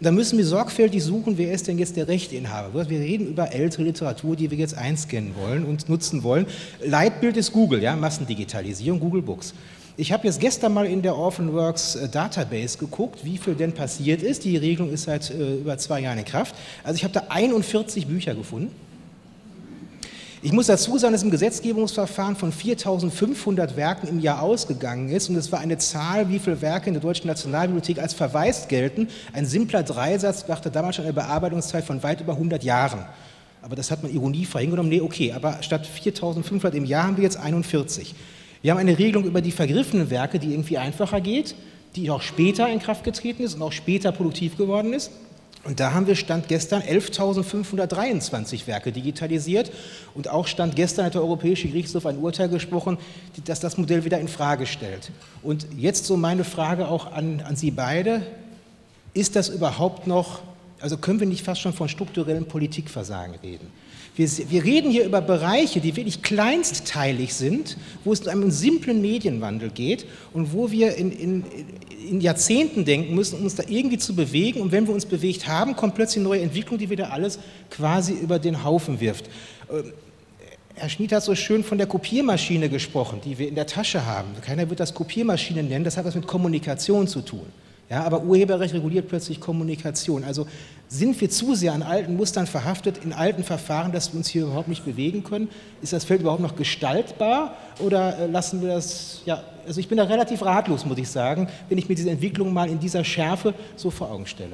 Da müssen wir sorgfältig suchen, wer ist denn jetzt der Rechteinhaber. Wir reden über ältere Literatur, die wir jetzt einscannen wollen und nutzen wollen. Leitbild ist Google, ja, Massendigitalisierung, Google Books. Ich habe jetzt gestern mal in der OrphanWorks Database geguckt, wie viel denn passiert ist. Die Regelung ist seit über 2 Jahren in Kraft. Also ich habe da 41 Bücher gefunden. Ich muss dazu sagen, dass im Gesetzgebungsverfahren von 4.500 Werken im Jahr ausgegangen ist und es war eine Zahl, wie viele Werke in der Deutschen Nationalbibliothek als verwaist gelten. Ein simpler Dreisatz brachte damals schon eine Bearbeitungszeit von weit über 100 Jahren. Aber das hat man ironiefrei hingenommen. Nee, okay, aber statt 4.500 im Jahr haben wir jetzt 41. Wir haben eine Regelung über die vergriffenen Werke, die irgendwie einfacher geht, die auch später in Kraft getreten ist und auch später produktiv geworden ist. Und da haben wir Stand gestern 11.523 Werke digitalisiert und auch Stand gestern hat der Europäische Gerichtshof ein Urteil gesprochen, das das Modell wieder in Frage stellt. Und jetzt so meine Frage auch an Sie beide, ist das überhaupt noch, also können wir nicht fast schon von strukturellem Politikversagen reden? Wir reden hier über Bereiche, die wirklich kleinstteilig sind, wo es um einen simplen Medienwandel geht und wo wir in Jahrzehnten denken müssen, um uns da irgendwie zu bewegen. Und wenn wir uns bewegt haben, kommt plötzlich eine neue Entwicklung, die wieder alles quasi über den Haufen wirft. Herr Schmid hat so schön von der Kopiermaschine gesprochen, die wir in der Tasche haben. Keiner wird das Kopiermaschine nennen, das hat was mit Kommunikation zu tun. Ja, aber Urheberrecht reguliert plötzlich Kommunikation. Also sind wir zu sehr an alten Mustern verhaftet, in alten Verfahren, dass wir uns hier überhaupt nicht bewegen können? Ist das Feld überhaupt noch gestaltbar oder lassen wir das, ja, also ich bin da relativ ratlos, muss ich sagen, wenn ich mir diese Entwicklung mal in dieser Schärfe so vor Augen stelle.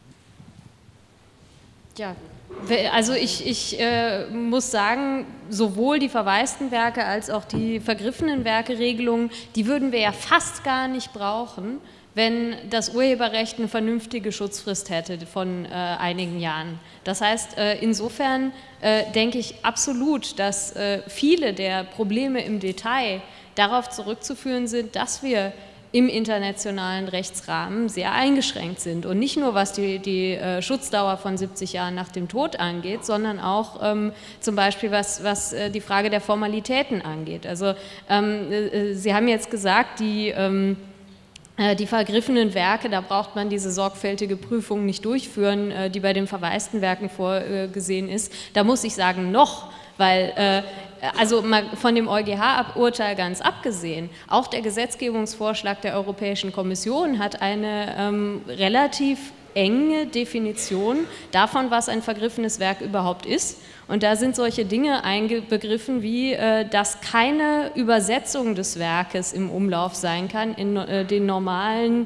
Ja, also ich muss sagen, sowohl die verwaisten Werke als auch die vergriffenen Werke-Regelungen, die würden wir ja fast gar nicht brauchen, wenn das Urheberrecht eine vernünftige Schutzfrist hätte von einigen Jahren. Das heißt, insofern denke ich absolut, dass viele der Probleme im Detail darauf zurückzuführen sind, dass wir im internationalen Rechtsrahmen sehr eingeschränkt sind. Und nicht nur, was die Schutzdauer von 70 Jahren nach dem Tod angeht, sondern auch zum Beispiel, was die Frage der Formalitäten angeht. Also Sie haben jetzt gesagt, die vergriffenen Werke, da braucht man diese sorgfältige Prüfung nicht durchführen, die bei den verwaisten Werken vorgesehen ist. Da muss ich sagen, noch, weil, also mal von dem EuGH-Urteil ganz abgesehen, auch der Gesetzgebungsvorschlag der Europäischen Kommission hat eine relativ enge Definition davon, was ein vergriffenes Werk überhaupt ist. Und da sind solche Dinge einbegriffen wie, dass keine Übersetzung des Werkes im Umlauf sein kann in den normalen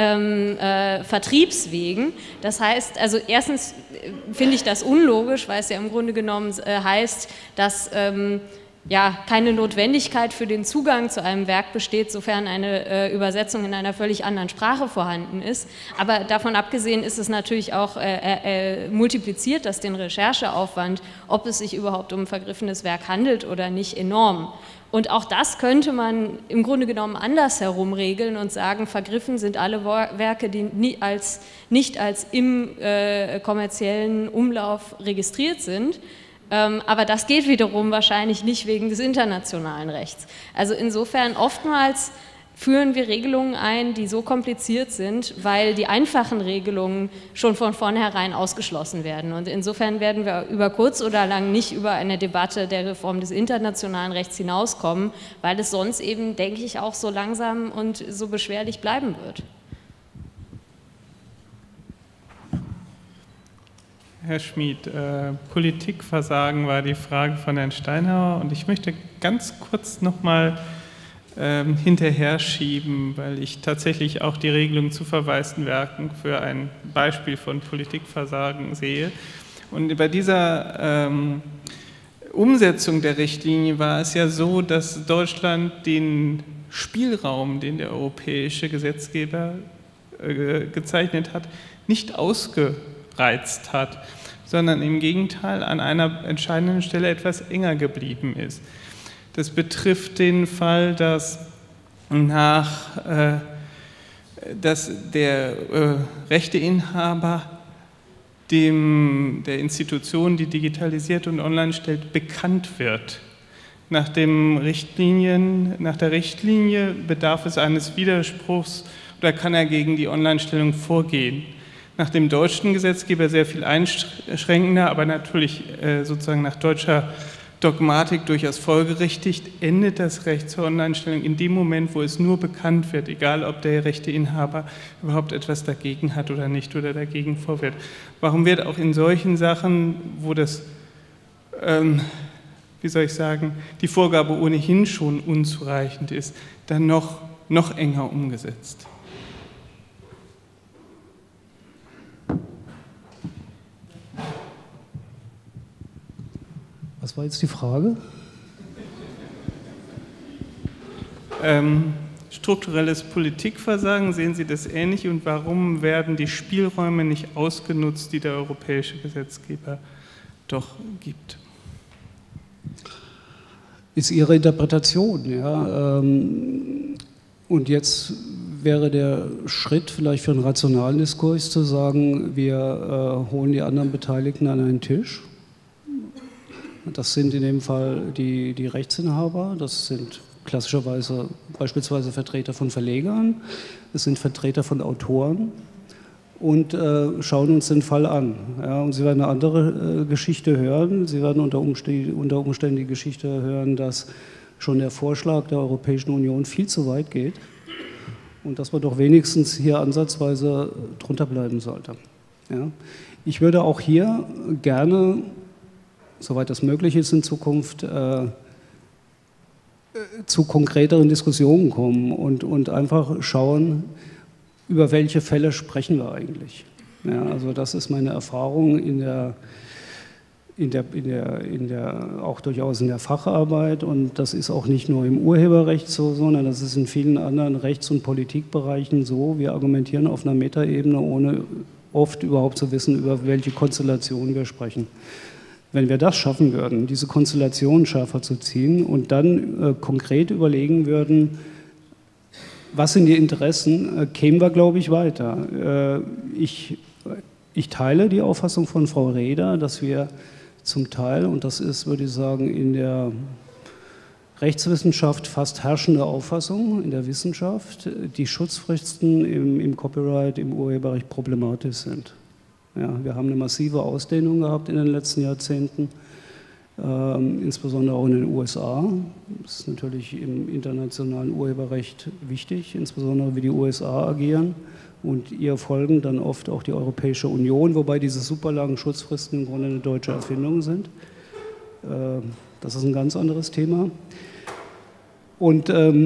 Vertriebswegen. Das heißt, also erstens finde ich das unlogisch, weil es ja im Grunde genommen heißt, dass ja, keine Notwendigkeit für den Zugang zu einem Werk besteht, sofern eine Übersetzung in einer völlig anderen Sprache vorhanden ist. Aber davon abgesehen ist es natürlich auch, multipliziert das den Rechercheaufwand, ob es sich überhaupt um ein vergriffenes Werk handelt oder nicht, enorm. Und auch das könnte man im Grunde genommen andersherum regeln und sagen, vergriffen sind alle Werke, die nicht als im kommerziellen Umlauf registriert sind. Aber das geht wiederum wahrscheinlich nicht wegen des internationalen Rechts. Also insofern oftmals führen wir Regelungen ein, die so kompliziert sind, weil die einfachen Regelungen schon von vornherein ausgeschlossen werden. Und insofern werden wir über kurz oder lang nicht über eine Debatte der Reform des internationalen Rechts hinauskommen, weil es sonst eben, denke ich, auch so langsam und so beschwerlich bleiben wird. Herr Schmid, Politikversagen war die Frage von Herrn Steinhauer und ich möchte ganz kurz nochmal hinterher schieben, weil ich tatsächlich auch die Regelung zu verwaisten Werken für ein Beispiel von Politikversagen sehe. Und bei dieser Umsetzung der Richtlinie war es ja so, dass Deutschland den Spielraum, den der europäische Gesetzgeber gezeichnet hat, nicht ausgereizt hat, sondern im Gegenteil an einer entscheidenden Stelle etwas enger geblieben ist. Das betrifft den Fall, dass der Rechteinhaber der Institution, die digitalisiert und online stellt, bekannt wird. Nach der Richtlinie bedarf es eines Widerspruchs oder kann er gegen die Online-Stellung vorgehen. nach dem deutschen Gesetzgeber sehr viel einschränkender, aber natürlich sozusagen nach deutscher Dogmatik durchaus folgerichtig, endet das Recht zur Online-Stellung in dem Moment, wo es nur bekannt wird, egal ob der Rechteinhaber überhaupt etwas dagegen hat oder nicht oder dagegen vorwirft. Warum wird auch in solchen Sachen, wo das, wie soll ich sagen, die Vorgabe ohnehin schon unzureichend ist, dann noch enger umgesetzt? Was war jetzt die Frage? Strukturelles Politikversagen, sehen Sie das ähnlich? Und warum werden die Spielräume nicht ausgenutzt, die der europäische Gesetzgeber doch gibt? Ist Ihre Interpretation, ja. Und jetzt wäre der Schritt vielleicht für einen rationalen Diskurs zu sagen, wir holen die anderen Beteiligten an einen Tisch. Das sind in dem Fall die Rechtsinhaber, das sind klassischerweise beispielsweise Vertreter von Verlegern, das sind Vertreter von Autoren und schauen uns den Fall an. Ja, und Sie werden eine andere Geschichte hören, Sie werden unter Umständen die Geschichte hören, dass schon der Vorschlag der Europäischen Union viel zu weit geht und dass man doch wenigstens hier ansatzweise drunter bleiben sollte. Ja. Ich würde auch hier gerne, soweit das möglich ist in Zukunft, zu konkreteren Diskussionen kommen und einfach schauen, über welche Fälle sprechen wir eigentlich. Ja, also das ist meine Erfahrung auch durchaus in der Facharbeit, und das ist auch nicht nur im Urheberrecht so, sondern das ist in vielen anderen Rechts- und Politikbereichen so. Wir argumentieren auf einer Metaebene, ohne oft überhaupt zu wissen, über welche Konstellation wir sprechen. Wenn wir das schaffen würden, diese Konstellation schärfer zu ziehen und dann konkret überlegen würden, was sind die Interessen, kämen wir, glaube ich, weiter. Ich teile die Auffassung von Frau Rehder, dass wir zum Teil, und das ist, würde ich sagen, in der Rechtswissenschaft fast herrschende Auffassung, in der Wissenschaft, die Schutzfristen im Copyright, im Urheberrecht problematisch sind. Ja, wir haben eine massive Ausdehnung gehabt in den letzten Jahrzehnten, insbesondere auch in den USA. Das ist natürlich im internationalen Urheberrecht wichtig, insbesondere wie die USA agieren, und ihr folgen dann oft auch die Europäische Union, wobei diese superlangen Schutzfristen im Grunde eine deutsche Erfindung sind. Das ist ein ganz anderes Thema. Und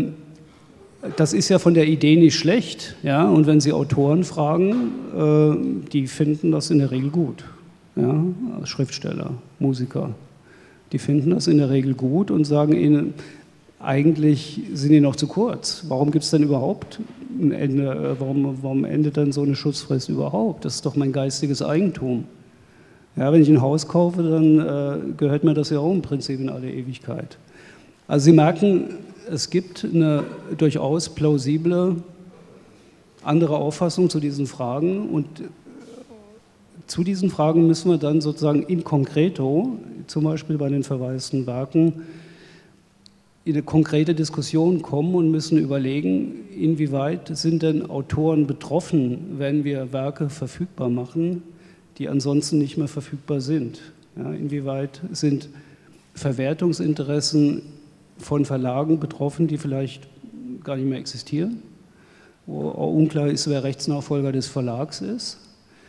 das ist ja von der Idee nicht schlecht, ja? Und wenn Sie Autoren fragen, die finden das in der Regel gut, ja? Schriftsteller, Musiker, die finden das in der Regel gut und sagen Ihnen, eigentlich sind die noch zu kurz. Warum gibt es denn überhaupt ein Ende? Warum endet dann so eine Schutzfrist überhaupt? Das ist doch mein geistiges Eigentum. Ja, wenn ich ein Haus kaufe, dann gehört mir das ja auch im Prinzip in alle Ewigkeit. Also Sie merken, es gibt eine durchaus plausible andere Auffassung zu diesen Fragen, und zu diesen Fragen müssen wir dann sozusagen in concreto, zum Beispiel bei den verwaisten Werken, in eine konkrete Diskussion kommen und müssen überlegen, inwieweit sind denn Autoren betroffen, wenn wir Werke verfügbar machen, die ansonsten nicht mehr verfügbar sind. Ja, inwieweit sind Verwertungsinteressen von Verlagen betroffen, die vielleicht gar nicht mehr existieren, wo auch unklar ist, wer Rechtsnachfolger des Verlags ist,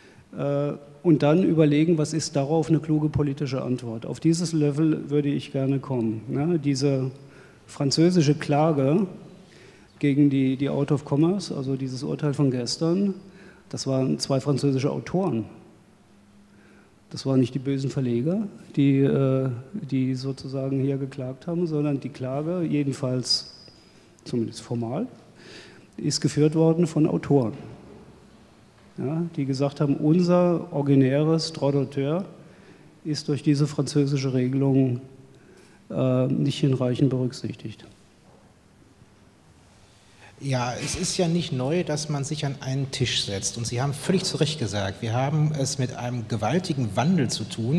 und dann überlegen, was ist darauf eine kluge politische Antwort. Auf dieses Level würde ich gerne kommen. Ja, diese französische Klage gegen die Out of Commerce, also dieses Urteil von gestern, das waren 2 französische Autoren. Das waren nicht die bösen Verleger, die sozusagen hier geklagt haben, sondern die Klage, jedenfalls zumindest formal, ist geführt worden von Autoren, ja, die gesagt haben, unser originäres Droit d'auteur ist durch diese französische Regelung nicht hinreichend berücksichtigt. Ja, es ist ja nicht neu, dass man sich an einen Tisch setzt. Und Sie haben völlig zu Recht gesagt, wir haben es mit einem gewaltigen Wandel zu tun,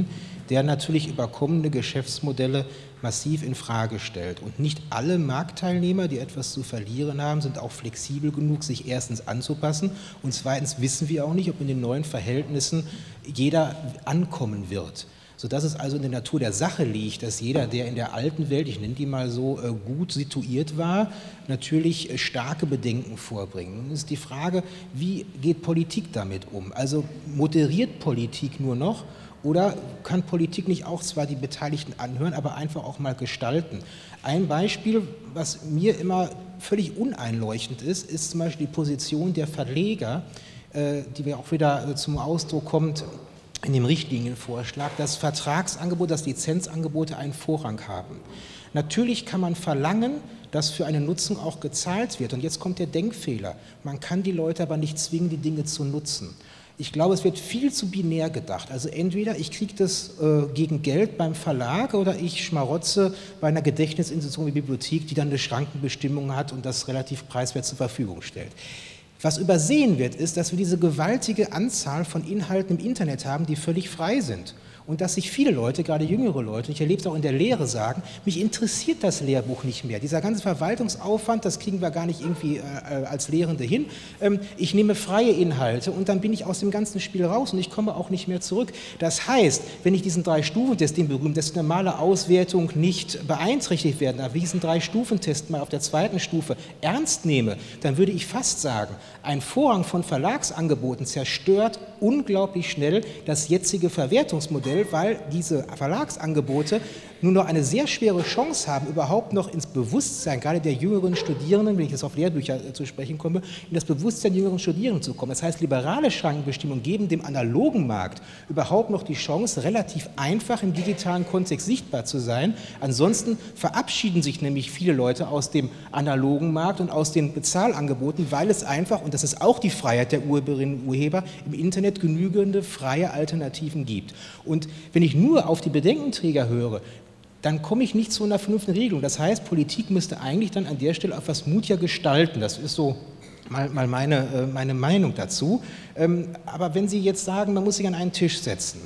der natürlich überkommene Geschäftsmodelle massiv in Frage stellt. Und nicht alle Marktteilnehmer, die etwas zu verlieren haben, sind auch flexibel genug, sich erstens anzupassen und zweitens wissen wir auch nicht, ob in den neuen Verhältnissen jeder ankommen wird. Sodass es also in der Natur der Sache liegt, dass jeder, der in der alten Welt, ich nenne die mal so, gut situiert war, natürlich starke Bedenken vorbringt. Nun ist die Frage, wie geht Politik damit um? Also moderiert Politik nur noch oder kann Politik nicht auch zwar die Beteiligten anhören, aber einfach auch mal gestalten? Ein Beispiel, was mir immer völlig uneinleuchtend ist, ist zum Beispiel die Position der Verleger, die wir auch wieder zum Ausdruck kommt, in dem Richtlinienvorschlag, dass Vertragsangebote, dass Lizenzangebote einen Vorrang haben. Natürlich kann man verlangen, dass für eine Nutzung auch gezahlt wird. Und jetzt kommt der Denkfehler. Man kann die Leute aber nicht zwingen, die Dinge zu nutzen. Ich glaube, es wird viel zu binär gedacht. Also entweder ich kriege das gegen Geld beim Verlag oder ich schmarotze bei einer Gedächtnisinstitution wie Bibliothek, die dann eine Schrankenbestimmung hat und das relativ preiswert zur Verfügung stellt. Was übersehen wird, ist, dass wir diese gewaltige Anzahl von Inhalten im Internet haben, die völlig frei sind. Und dass sich viele Leute, gerade jüngere Leute, ich erlebe es auch in der Lehre, sagen, mich interessiert das Lehrbuch nicht mehr. Dieser ganze Verwaltungsaufwand, das kriegen wir gar nicht irgendwie als Lehrende hin. Ich nehme freie Inhalte und dann bin ich aus dem ganzen Spiel raus und ich komme auch nicht mehr zurück. Das heißt, wenn ich diesen 3-Stufen-Test, den berühmten, dass die normale Auswertung nicht beeinträchtigt werden, aber diesen 3-Stufen-Test mal auf der zweiten Stufe ernst nehme, dann würde ich fast sagen, ein Vorrang von Verlagsangeboten zerstört unglaublich schnell das jetzige Verwertungsmodell, weil diese Verlagsangebote nur noch eine sehr schwere Chance haben, überhaupt noch ins Bewusstsein, gerade der jüngeren Studierenden, wenn ich jetzt auf Lehrbücher zu sprechen komme, in das Bewusstsein der jüngeren Studierenden zu kommen. Das heißt, liberale Schrankenbestimmungen geben dem analogen Markt überhaupt noch die Chance, relativ einfach im digitalen Kontext sichtbar zu sein. Ansonsten verabschieden sich nämlich viele Leute aus dem analogen Markt und aus den Bezahlangeboten, weil es einfach, und das ist auch die Freiheit der Urheberinnen und Urheber, im Internet genügende freie Alternativen gibt. Und wenn ich nur auf die Bedenkenträger höre, dann komme ich nicht zu einer vernünftigen Regelung. Das heißt, Politik müsste eigentlich dann an der Stelle etwas mutiger gestalten. Das ist so mal meine Meinung dazu. Aber wenn Sie jetzt sagen, man muss sich an einen Tisch setzen.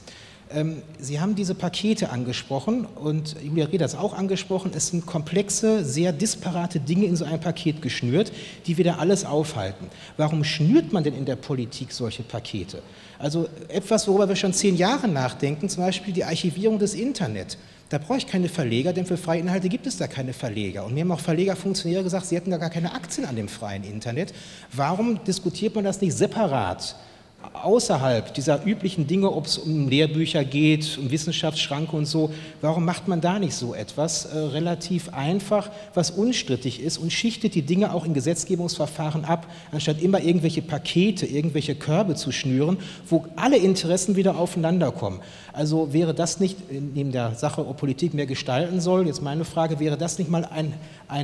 Sie haben diese Pakete angesprochen und Julia Reda hat es auch angesprochen. Es sind komplexe, sehr disparate Dinge in so ein Paket geschnürt, die wieder alles aufhalten. Warum schnürt man denn in der Politik solche Pakete? Also etwas, worüber wir schon 10 Jahre nachdenken, zum Beispiel die Archivierung des Internet. Da brauche ich keine Verleger, denn für freie Inhalte gibt es da keine Verleger. Und mir haben auch Verlegerfunktionäre gesagt, sie hätten da gar keine Aktien an dem freien Internet. Warum diskutiert man das nicht separat? Außerhalb dieser üblichen Dinge, ob es um Lehrbücher geht, um Wissenschaftsschranke und so, warum macht man da nicht so etwas relativ einfach, was unstrittig ist und schichtet die Dinge auch in Gesetzgebungsverfahren ab, anstatt immer irgendwelche Pakete, irgendwelche Körbe zu schnüren, wo alle Interessen wieder aufeinander kommen. Also wäre das nicht, neben der Sache, ob Politik mehr gestalten soll, jetzt meine Frage, wäre das nicht mal ein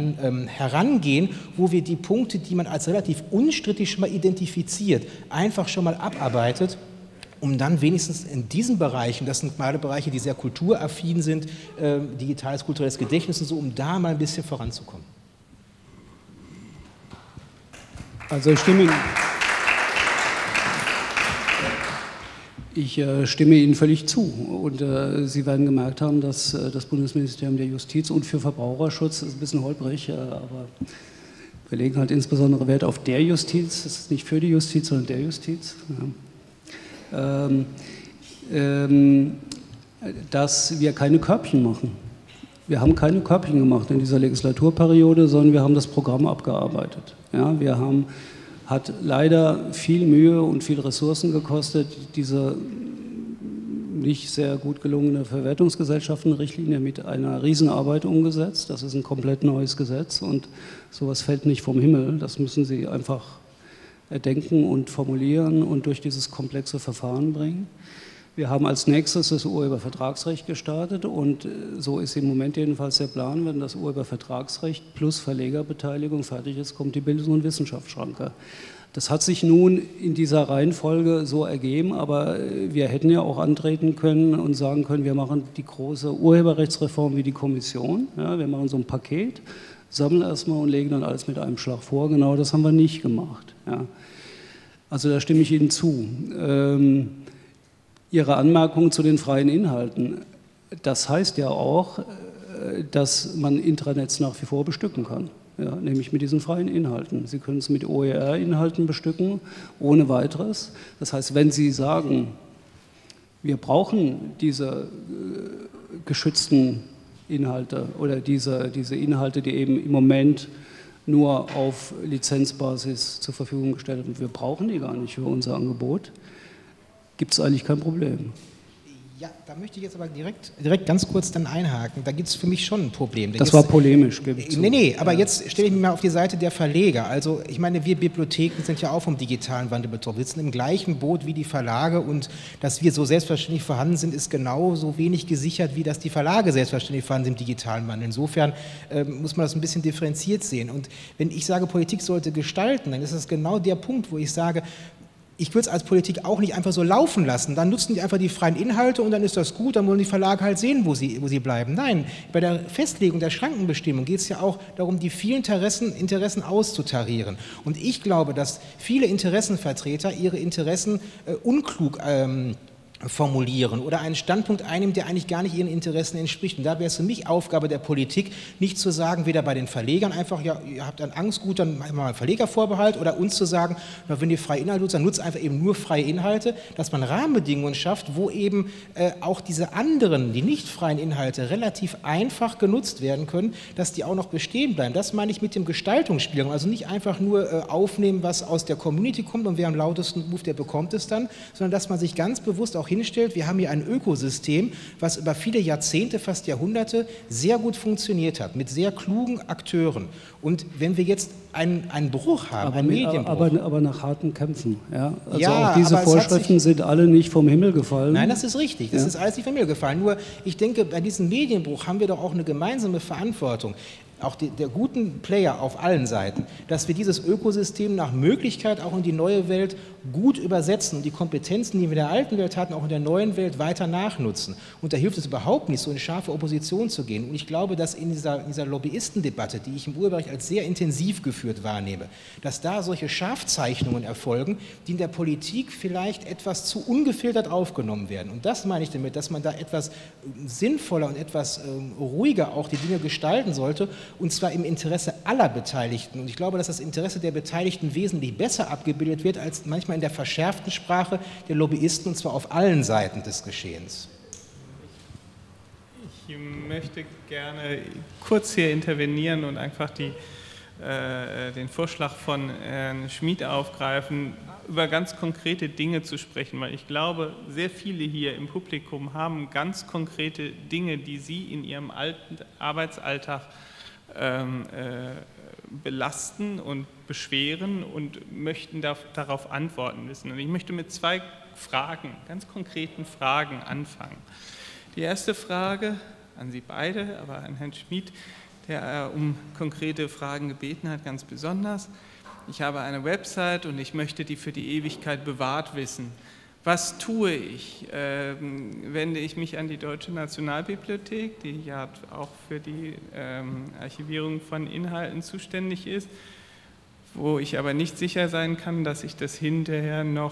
Herangehen, wo wir die Punkte, die man als relativ unstrittig schon mal identifiziert, einfach schon mal abarbeitet, um dann wenigstens in diesen Bereichen, das sind beide Bereiche, die sehr kulturaffin sind, digitales, kulturelles Gedächtnis und so, um da mal ein bisschen voranzukommen. Also ich stimme Ihnen völlig zu und Sie werden gemerkt haben, dass das Bundesministerium der Justiz und für Verbraucherschutz ist ein bisschen holprig, aber wir legen halt insbesondere Wert auf der Justiz, das ist nicht für die Justiz, sondern der Justiz, ja. Dass wir keine Körbchen machen. Wir haben keine Körbchen gemacht in dieser Legislaturperiode, sondern wir haben das Programm abgearbeitet. Ja, hat leider viel Mühe und viel Ressourcen gekostet, diese nicht sehr gut gelungene Verwertungsgesellschaftenrichtlinie mit einer Riesenarbeit umgesetzt. Das ist ein komplett neues Gesetz und sowas fällt nicht vom Himmel. Das müssen Sie einfach erdenken und formulieren und durch dieses komplexe Verfahren bringen. Wir haben als nächstes das Urhebervertragsrecht gestartet und so ist im Moment jedenfalls der Plan, wenn das Urhebervertragsrecht plus Verlegerbeteiligung fertig ist, kommt die Bildungs- und Wissenschaftsschranke. Das hat sich nun in dieser Reihenfolge so ergeben, aber wir hätten ja auch antreten können und sagen können, wir machen die große Urheberrechtsreform wie die Kommission, ja, wir machen so ein Paket, sammeln erstmal und legen dann alles mit einem Schlag vor. Genau das haben wir nicht gemacht. Ja. Also da stimme ich Ihnen zu. Ihre Anmerkung zu den freien Inhalten. Das heißt ja auch, dass man Intranets nach wie vor bestücken kann, ja, nämlich mit diesen freien Inhalten. Sie können es mit OER-Inhalten bestücken, ohne weiteres. Das heißt, wenn Sie sagen, wir brauchen diese geschützten Inhalte oder diese Inhalte, die eben im Moment nur auf Lizenzbasis zur Verfügung gestellt werden, wir brauchen die gar nicht für unser Angebot, gibt es eigentlich kein Problem. Ja, da möchte ich jetzt aber direkt ganz kurz dann einhaken. Da gibt es für mich schon ein Problem. Das war polemisch, gebe ich zu. Nee, aber jetzt stelle ich mich mal auf die Seite der Verleger. Also ich meine, wir Bibliotheken sind ja auch vom digitalen Wandel betroffen. Wir sitzen im gleichen Boot wie die Verlage und dass wir so selbstverständlich vorhanden sind, ist genauso wenig gesichert, wie dass die Verlage selbstverständlich vorhanden sind im digitalen Wandel. Insofern muss man das ein bisschen differenziert sehen. Und wenn ich sage, Politik sollte gestalten, dann ist das genau der Punkt, wo ich sage, ich würde es als Politik auch nicht einfach so laufen lassen. Dann nutzen die einfach die freien Inhalte und dann ist das gut, dann wollen die Verlage halt sehen, wo sie bleiben. Nein, bei der Festlegung der Schrankenbestimmung geht es ja auch darum, die vielen Interessen auszutarieren. Und ich glaube, dass viele Interessenvertreter ihre Interessen unklug formulieren oder einen Standpunkt einnehmen, der eigentlich gar nicht ihren Interessen entspricht. Und da wäre es für mich Aufgabe der Politik, nicht zu sagen, weder bei den Verlegern einfach, ja, ihr habt dann Angst, gut, dann machen wir mal einen Verlegervorbehalt, oder uns zu sagen, na, wenn ihr freie Inhalte nutzt, dann nutzt einfach eben nur freie Inhalte, dass man Rahmenbedingungen schafft, wo eben auch diese anderen, die nicht freien Inhalte relativ einfach genutzt werden können, dass die auch noch bestehen bleiben. Das meine ich mit dem Gestaltungsspielraum, also nicht einfach nur aufnehmen, was aus der Community kommt und wer am lautesten ruft, der bekommt es dann, sondern dass man sich ganz bewusst auch hinstellt, wir haben hier ein Ökosystem, was über viele Jahrzehnte, fast Jahrhunderte sehr gut funktioniert hat, mit sehr klugen Akteuren. Und wenn wir jetzt einen Bruch haben, einen Medienbruch. Aber nach harten Kämpfen. Ja? Also ja, auch diese Vorschriften sind alle nicht vom Himmel gefallen. Nein, das ist richtig, das ist alles nicht vom Himmel gefallen. Nur ich denke, bei diesem Medienbruch haben wir doch auch eine gemeinsame Verantwortung, auch der guten Player auf allen Seiten, dass wir dieses Ökosystem nach Möglichkeit auch in die neue Welt gut übersetzen und die Kompetenzen, die wir in der alten Welt hatten, auch in der neuen Welt weiter nachnutzen. Und da hilft es überhaupt nicht, so in scharfe Opposition zu gehen. Und ich glaube, dass in dieser Lobbyistendebatte, die ich im Urheberrecht als sehr intensiv geführt wahrnehme, dass da solche Scharfzeichnungen erfolgen, die in der Politik vielleicht etwas zu ungefiltert aufgenommen werden. Und das meine ich damit, dass man da etwas sinnvoller und etwas ruhiger auch die Dinge gestalten sollte, und zwar im Interesse aller Beteiligten. Und ich glaube, dass das Interesse der Beteiligten wesentlich besser abgebildet wird, als manchmal in der verschärften Sprache der Lobbyisten, und zwar auf allen Seiten des Geschehens. Ich möchte gerne kurz hier intervenieren und einfach den Vorschlag von Herrn Schmid aufgreifen, über ganz konkrete Dinge zu sprechen, weil ich glaube, sehr viele hier im Publikum haben ganz konkrete Dinge, die sie in ihrem Arbeitsalltag belasten und beschweren und möchten darauf Antworten wissen. Und ich möchte mit zwei Fragen, ganz konkreten Fragen anfangen. Die erste Frage an Sie beide, aber an Herrn Schmid, der um konkrete Fragen gebeten hat, ganz besonders. Ich habe eine Website und ich möchte die für die Ewigkeit bewahrt wissen. Was tue ich? Wende ich mich an die Deutsche Nationalbibliothek, die ja auch für die Archivierung von Inhalten zuständig ist, wo ich aber nicht sicher sein kann, dass ich das hinterher noch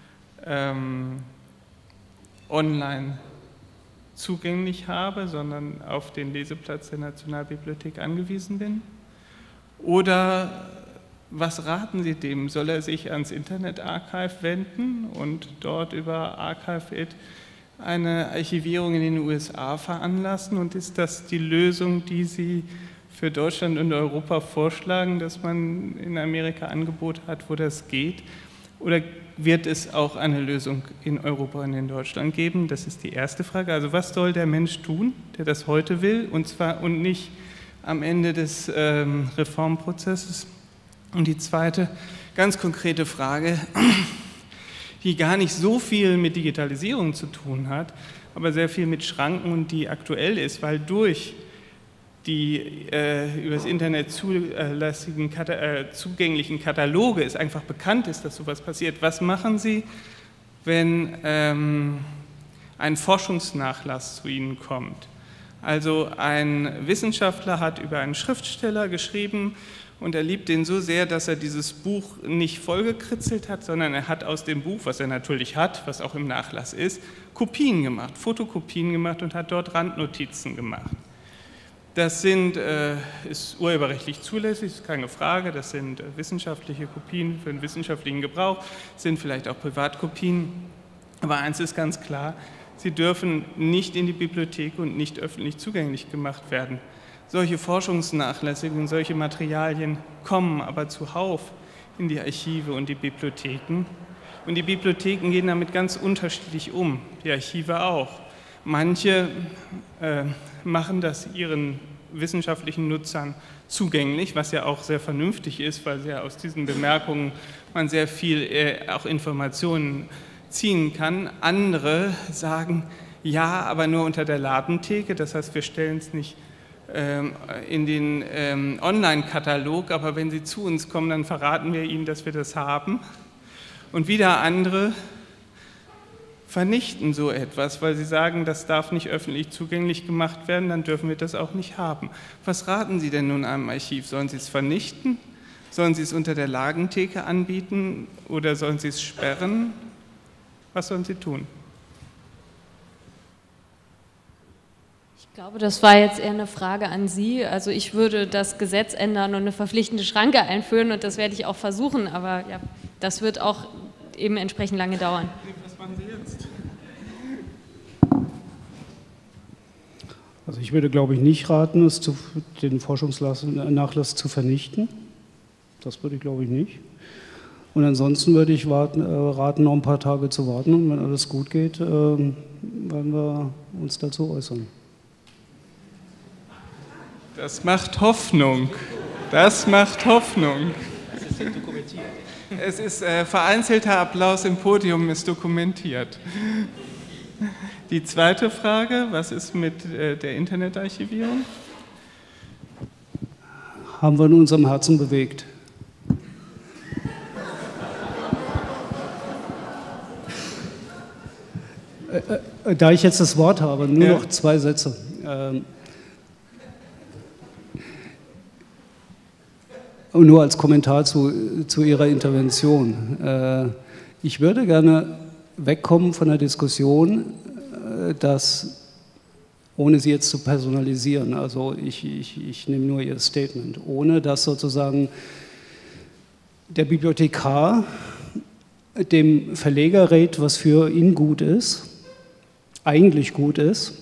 online zugänglich habe, sondern auf den Leseplatz der Nationalbibliothek angewiesen bin? Oder was raten Sie dem? Soll er sich ans Internet Archive wenden und dort über Archive.it eine Archivierung in den USA veranlassen? Und ist das die Lösung, die Sie für Deutschland und Europa vorschlagen, dass man in Amerika Angebote hat, wo das geht? Oder wird es auch eine Lösung in Europa und in Deutschland geben? Das ist die erste Frage. Also was soll der Mensch tun, der das heute will, und nicht am Ende des Reformprozesses? Und die zweite ganz konkrete Frage, die gar nicht so viel mit Digitalisierung zu tun hat, aber sehr viel mit Schranken und die aktuell ist, weil durch die übers Internet zugänglichen Kataloge es einfach bekannt ist, dass sowas passiert. Was machen Sie, wenn ein Forschungsnachlass zu Ihnen kommt? Also ein Wissenschaftler hat über einen Schriftsteller geschrieben Und er liebt den so sehr, dass er dieses Buch nicht vollgekritzelt hat, sondern er hat aus dem Buch, was er natürlich hat, was auch im Nachlass ist, Kopien gemacht, Fotokopien gemacht und hat dort Randnotizen gemacht. Das ist urheberrechtlich zulässig, ist keine Frage, das sind wissenschaftliche Kopien für den wissenschaftlichen Gebrauch, sind vielleicht auch Privatkopien, aber eins ist ganz klar, sie dürfen nicht in die Bibliothek und nicht öffentlich zugänglich gemacht werden. Solche Forschungsnachlässe und solche Materialien kommen aber zuhauf in die Archive und die Bibliotheken. Und die Bibliotheken gehen damit ganz unterschiedlich um, die Archive auch. Manche machen das ihren wissenschaftlichen Nutzern zugänglich, was ja auch sehr vernünftig ist, weil ja aus diesen Bemerkungen man sehr viel auch Informationen ziehen kann. Andere sagen, ja, aber nur unter der Ladentheke, das heißt, wir stellen es nicht in den Online-Katalog, aber wenn Sie zu uns kommen, dann verraten wir Ihnen, dass wir das haben. Und wieder andere vernichten so etwas, weil sie sagen, das darf nicht öffentlich zugänglich gemacht werden, dann dürfen wir das auch nicht haben. Was raten Sie denn nun einem Archiv? Sollen Sie es vernichten? Sollen Sie es unter der Ladentheke anbieten oder sollen Sie es sperren? Was sollen Sie tun? Ich glaube, das war jetzt eher eine Frage an Sie. Also ich würde das Gesetz ändern und eine verpflichtende Schranke einführen und das werde ich auch versuchen, aber ja, das wird auch eben entsprechend lange dauern. Was machen Sie jetzt? Also ich würde, glaube ich, nicht raten, den Forschungsnachlass zu vernichten. Das würde ich, glaube ich, nicht. Und ansonsten würde ich raten, noch ein paar Tage zu warten und wenn alles gut geht, werden wir uns dazu äußern. Das macht Hoffnung. Das macht Hoffnung. Das ist dokumentiert. Es ist vereinzelter Applaus im Podium ist dokumentiert. Die zweite Frage, was ist mit der Internetarchivierung? Haben wir in unserem Herzen bewegt. Da ich jetzt das Wort habe, nur noch 2 Sätze. Und nur als Kommentar zu Ihrer Intervention. Ich würde gerne wegkommen von der Diskussion, dass, ohne sie jetzt zu personalisieren, also ich nehme nur Ihr Statement, ohne dass sozusagen der Bibliothekar dem Verleger rät, was für ihn gut ist, eigentlich gut ist,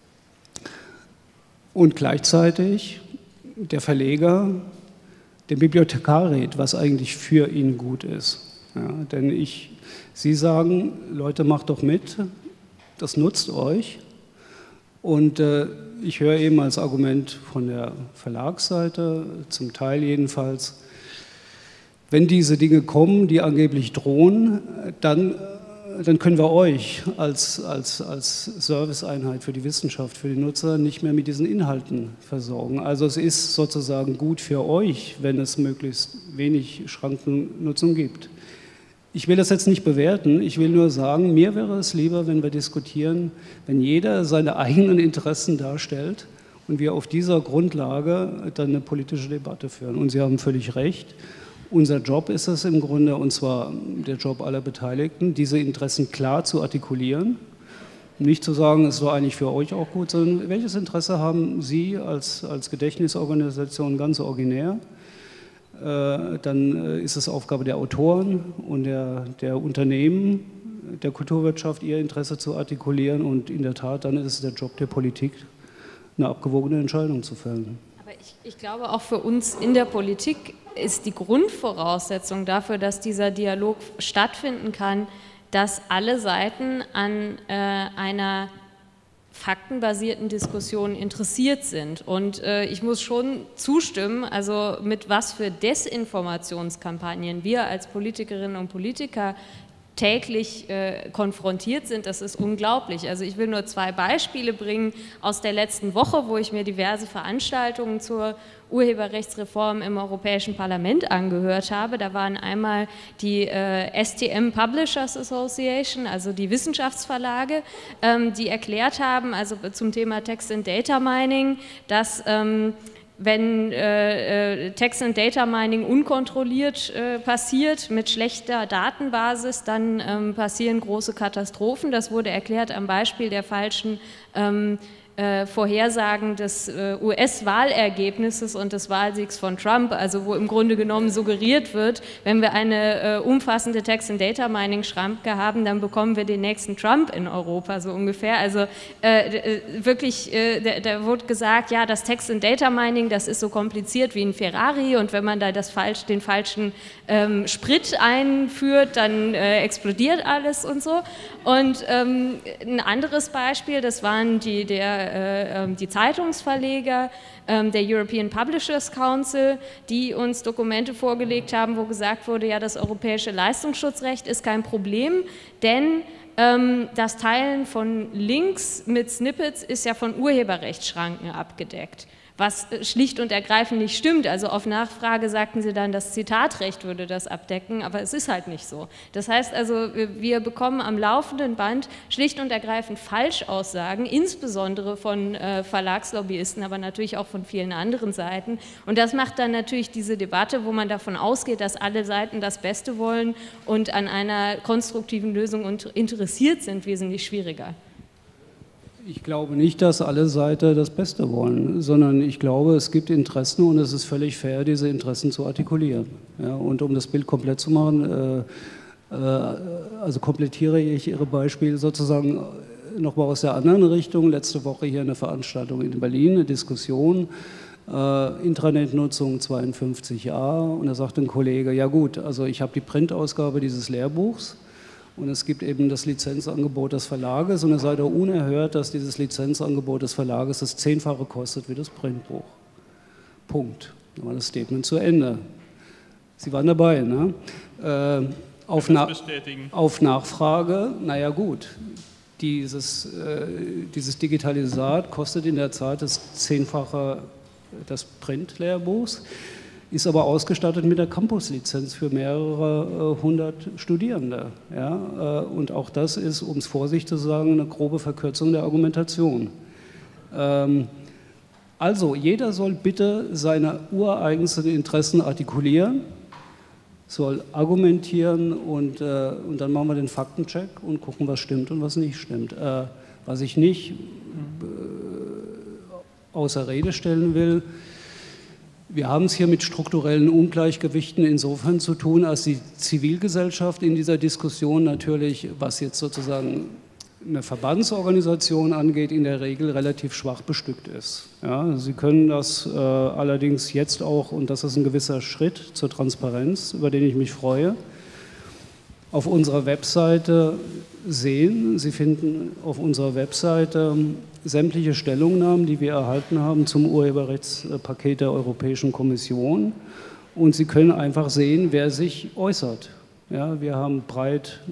und gleichzeitig der Verleger dem Bibliothekar rät, was eigentlich für ihn gut ist. Ja, denn Sie sagen, Leute, macht doch mit, das nutzt euch. Und ich höre eben als Argument von der Verlagsseite, zum Teil jedenfalls, wenn diese Dinge kommen, die angeblich drohen, dann können wir euch als Serviceeinheit für die Wissenschaft, für die Nutzer nicht mehr mit diesen Inhalten versorgen. Also es ist sozusagen gut für euch, wenn es möglichst wenig Schrankennutzung gibt. Ich will das jetzt nicht bewerten, ich will nur sagen, mir wäre es lieber, wenn wir diskutieren, wenn jeder seine eigenen Interessen darstellt und wir auf dieser Grundlage dann eine politische Debatte führen. Und Sie haben völlig recht. Unser Job ist es im Grunde, und zwar der Job aller Beteiligten, diese Interessen klar zu artikulieren. Nicht zu sagen, es ist doch eigentlich für euch auch gut, sondern welches Interesse haben Sie als Gedächtnisorganisation ganz originär? Dann ist es Aufgabe der Autoren und der Unternehmen, der Kulturwirtschaft, ihr Interesse zu artikulieren. Und in der Tat, dann ist es der Job der Politik, eine abgewogene Entscheidung zu fällen. Aber ich glaube, auch für uns in der Politik ist die Grundvoraussetzung dafür, dass dieser Dialog stattfinden kann, dass alle Seiten an einer faktenbasierten Diskussion interessiert sind. Und ich muss schon zustimmen, also mit was für Desinformationskampagnen wir als Politikerinnen und Politiker täglich konfrontiert sind, das ist unglaublich. Also ich will nur 2 Beispiele bringen aus der letzten Woche, wo ich mir diverse Veranstaltungen zur Urheberrechtsreform im Europäischen Parlament angehört habe. Da waren einmal die STM Publishers Association, also die Wissenschaftsverlage, die erklärt haben, also zum Thema Text and Data Mining, dass wenn Text- und Data Mining unkontrolliert passiert, mit schlechter Datenbasis, dann passieren große Katastrophen. Das wurde erklärt am Beispiel der falschen Vorhersagen des US-Wahlergebnisses und des Wahlsiegs von Trump, also wo im Grunde genommen suggeriert wird, wenn wir eine umfassende Text- und Data-Mining-Schranke haben, dann bekommen wir den nächsten Trump in Europa, so ungefähr. Also wirklich, da wurde gesagt, ja, das Text- und Data-Mining, das ist so kompliziert wie ein Ferrari und wenn man da den falschen Sprit einführt, dann explodiert alles und so. Und ein anderes Beispiel, das waren die Zeitungsverleger der European Publishers Council, die uns Dokumente vorgelegt haben, wo gesagt wurde, ja, das europäische Leistungsschutzrecht ist kein Problem, denn das Teilen von Links mit Snippets ist ja von Urheberrechtsschranken abgedeckt. Was schlicht und ergreifend nicht stimmt. Also auf Nachfrage sagten sie dann, das Zitatrecht würde das abdecken, aber es ist halt nicht so. Das heißt also, wir bekommen am laufenden Band schlicht und ergreifend Falschaussagen, insbesondere von Verlagslobbyisten, aber natürlich auch von vielen anderen Seiten. Und das macht dann natürlich diese Debatte, wo man davon ausgeht, dass alle Seiten das Beste wollen und an einer konstruktiven Lösung interessiert sind, wesentlich schwieriger. Ich glaube nicht, dass alle Seiten das Beste wollen, sondern ich glaube, es gibt Interessen und es ist völlig fair, diese Interessen zu artikulieren. Ja, und um das Bild komplett zu machen, also komplettiere ich Ihre Beispiele sozusagen nochmal aus der anderen Richtung. Letzte Woche hier eine Veranstaltung in Berlin, eine Diskussion, Internetnutzung 52 Jahre, und da sagt ein Kollege, ja gut, also ich habe die Printausgabe dieses Lehrbuchs, und es gibt eben das Lizenzangebot des Verlages und es sei doch unerhört, dass dieses Lizenzangebot des Verlages das 10-fache kostet wie das Printbuch. Punkt. Dann war das Statement zu Ende. Sie waren dabei, ne? Auf Nachfrage, naja gut, dieses Digitalisat kostet in der Tat das 10-fache des Printlehrbuchs, ist aber ausgestattet mit der Campus-Lizenz für mehrere hundert Studierende. Ja? Und auch das ist, um es vorsichtig zu sagen, eine grobe Verkürzung der Argumentation. Also, jeder soll bitte seine ureigensten Interessen artikulieren, soll argumentieren und dann machen wir den Faktencheck und gucken, was stimmt und was nicht stimmt. Was ich nicht außer Rede stellen will, wir haben es hier mit strukturellen Ungleichgewichten insofern zu tun, als die Zivilgesellschaft in dieser Diskussion natürlich, was jetzt sozusagen eine Verbandsorganisation angeht, in der Regel relativ schwach bestückt ist. Ja, Sie können das allerdings jetzt auch, und das ist ein gewisser Schritt zur Transparenz, über den ich mich freue, auf unserer Webseite sehen. Sie finden auf unserer Webseite sämtliche Stellungnahmen, die wir erhalten haben zum Urheberrechtspaket der Europäischen Kommission, und Sie können einfach sehen, wer sich äußert. Ja, wir haben breit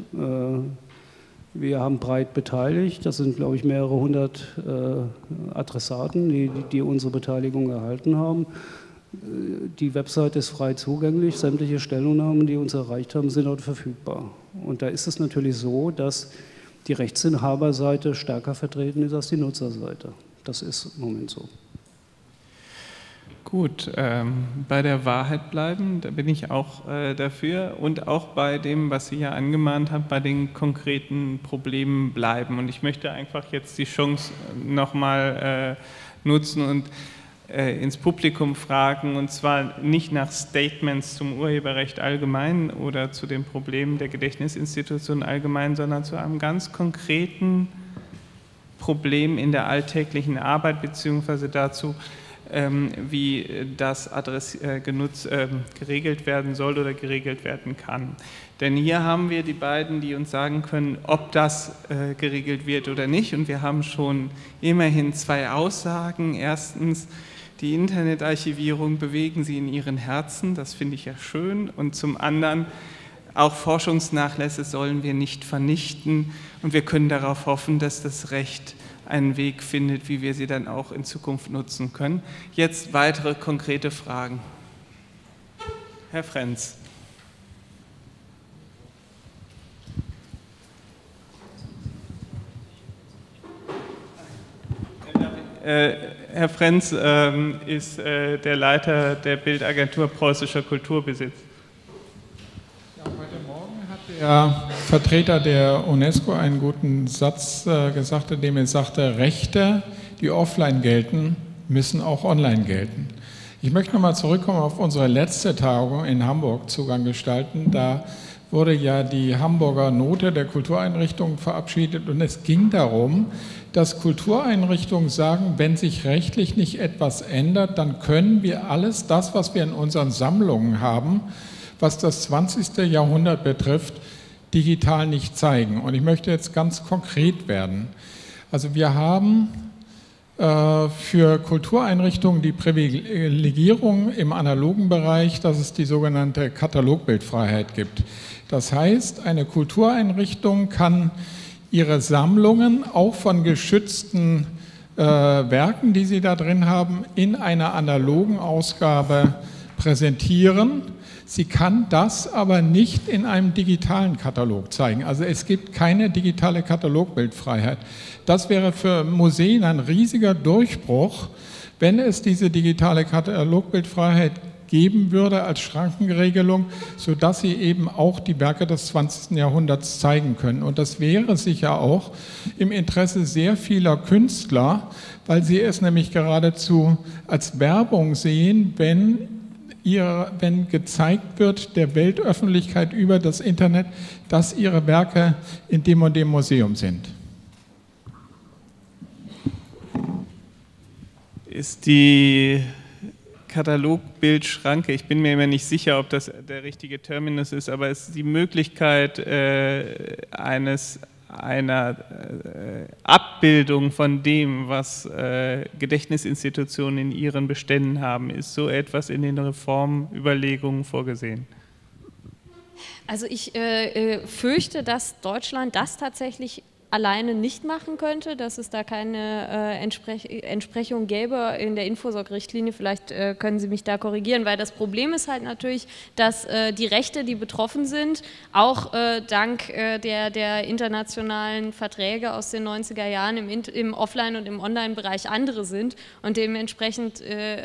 beteiligt, das sind, glaube ich, mehrere hundert Adressaten, die unsere Beteiligung erhalten haben. Die Website ist frei zugänglich, sämtliche Stellungnahmen, die uns erreicht haben, sind dort verfügbar. Und da ist es natürlich so, dass die Rechtsinhaberseite stärker vertreten ist als die Nutzerseite. Das ist im Moment so. Gut, bei der Wahrheit bleiben, da bin ich auch dafür, und auch bei dem, was Sie ja angemahnt haben, bei den konkreten Problemen bleiben. Und ich möchte einfach jetzt die Chance nochmal nutzen und ins Publikum fragen, und zwar nicht nach Statements zum Urheberrecht allgemein oder zu den Problemen der Gedächtnisinstitutionen allgemein, sondern zu einem ganz konkreten Problem in der alltäglichen Arbeit, beziehungsweise dazu, wie das geregelt werden soll oder geregelt werden kann. Denn hier haben wir die beiden, die uns sagen können, ob das geregelt wird oder nicht, und wir haben schon immerhin zwei Aussagen. Erstens, die Internetarchivierung bewegen Sie in Ihren Herzen, das finde ich ja schön, und zum anderen, auch Forschungsnachlässe sollen wir nicht vernichten, und wir können darauf hoffen, dass das Recht einen Weg findet, wie wir sie dann auch in Zukunft nutzen können. Jetzt weitere konkrete Fragen. Herr Frenz. Herr Frenz ist der Leiter der Bildagentur Preußischer Kulturbesitz. Ja, heute Morgen hat der Vertreter der UNESCO einen guten Satz gesagt, in dem er sagte, Rechte, die offline gelten, müssen auch online gelten. Ich möchte nochmal zurückkommen auf unsere letzte Tagung in Hamburg, Zugang gestalten. Da wurde ja die Hamburger Note der Kultureinrichtungen verabschiedet und es ging darum, dass Kultureinrichtungen sagen, wenn sich rechtlich nicht etwas ändert, dann können wir alles das, was wir in unseren Sammlungen haben, was das 20. Jahrhundert betrifft, digital nicht zeigen. Und ich möchte jetzt ganz konkret werden. Also wir haben für Kultureinrichtungen die Privilegierung im analogen Bereich, dass es die sogenannte Katalogbildfreiheit gibt. Das heißt, eine Kultureinrichtung kann ihre Sammlungen auch von geschützten Werken, die sie da drin haben, in einer analogen Ausgabe präsentieren. Sie kann das aber nicht in einem digitalen Katalog zeigen. Also es gibt keine digitale Katalogbildfreiheit. Das wäre für Museen ein riesiger Durchbruch, wenn es diese digitale Katalogbildfreiheit geben würde als Schrankenregelung, sodass sie eben auch die Werke des 20. Jahrhunderts zeigen können. Und das wäre sicher auch im Interesse sehr vieler Künstler, weil sie es nämlich geradezu als Werbung sehen, wenn gezeigt wird der Weltöffentlichkeit über das Internet, dass ihre Werke in dem und dem Museum sind. Ist die Katalogbildschranke, ich bin mir immer nicht sicher, ob das der richtige Terminus ist, aber es ist die Möglichkeit einer Abbildung von dem, was Gedächtnisinstitutionen in ihren Beständen haben. Ist so etwas in den Reformüberlegungen vorgesehen? Also ich fürchte, dass Deutschland das tatsächlich alleine nicht machen könnte, dass es da keine Entsprechung gäbe in der Infosorg-Richtlinie. Vielleicht können Sie mich da korrigieren, weil das Problem ist halt natürlich, dass die Rechte, die betroffen sind, auch dank der internationalen Verträge aus den 90er Jahren im Offline- und im Online-Bereich andere sind und dementsprechend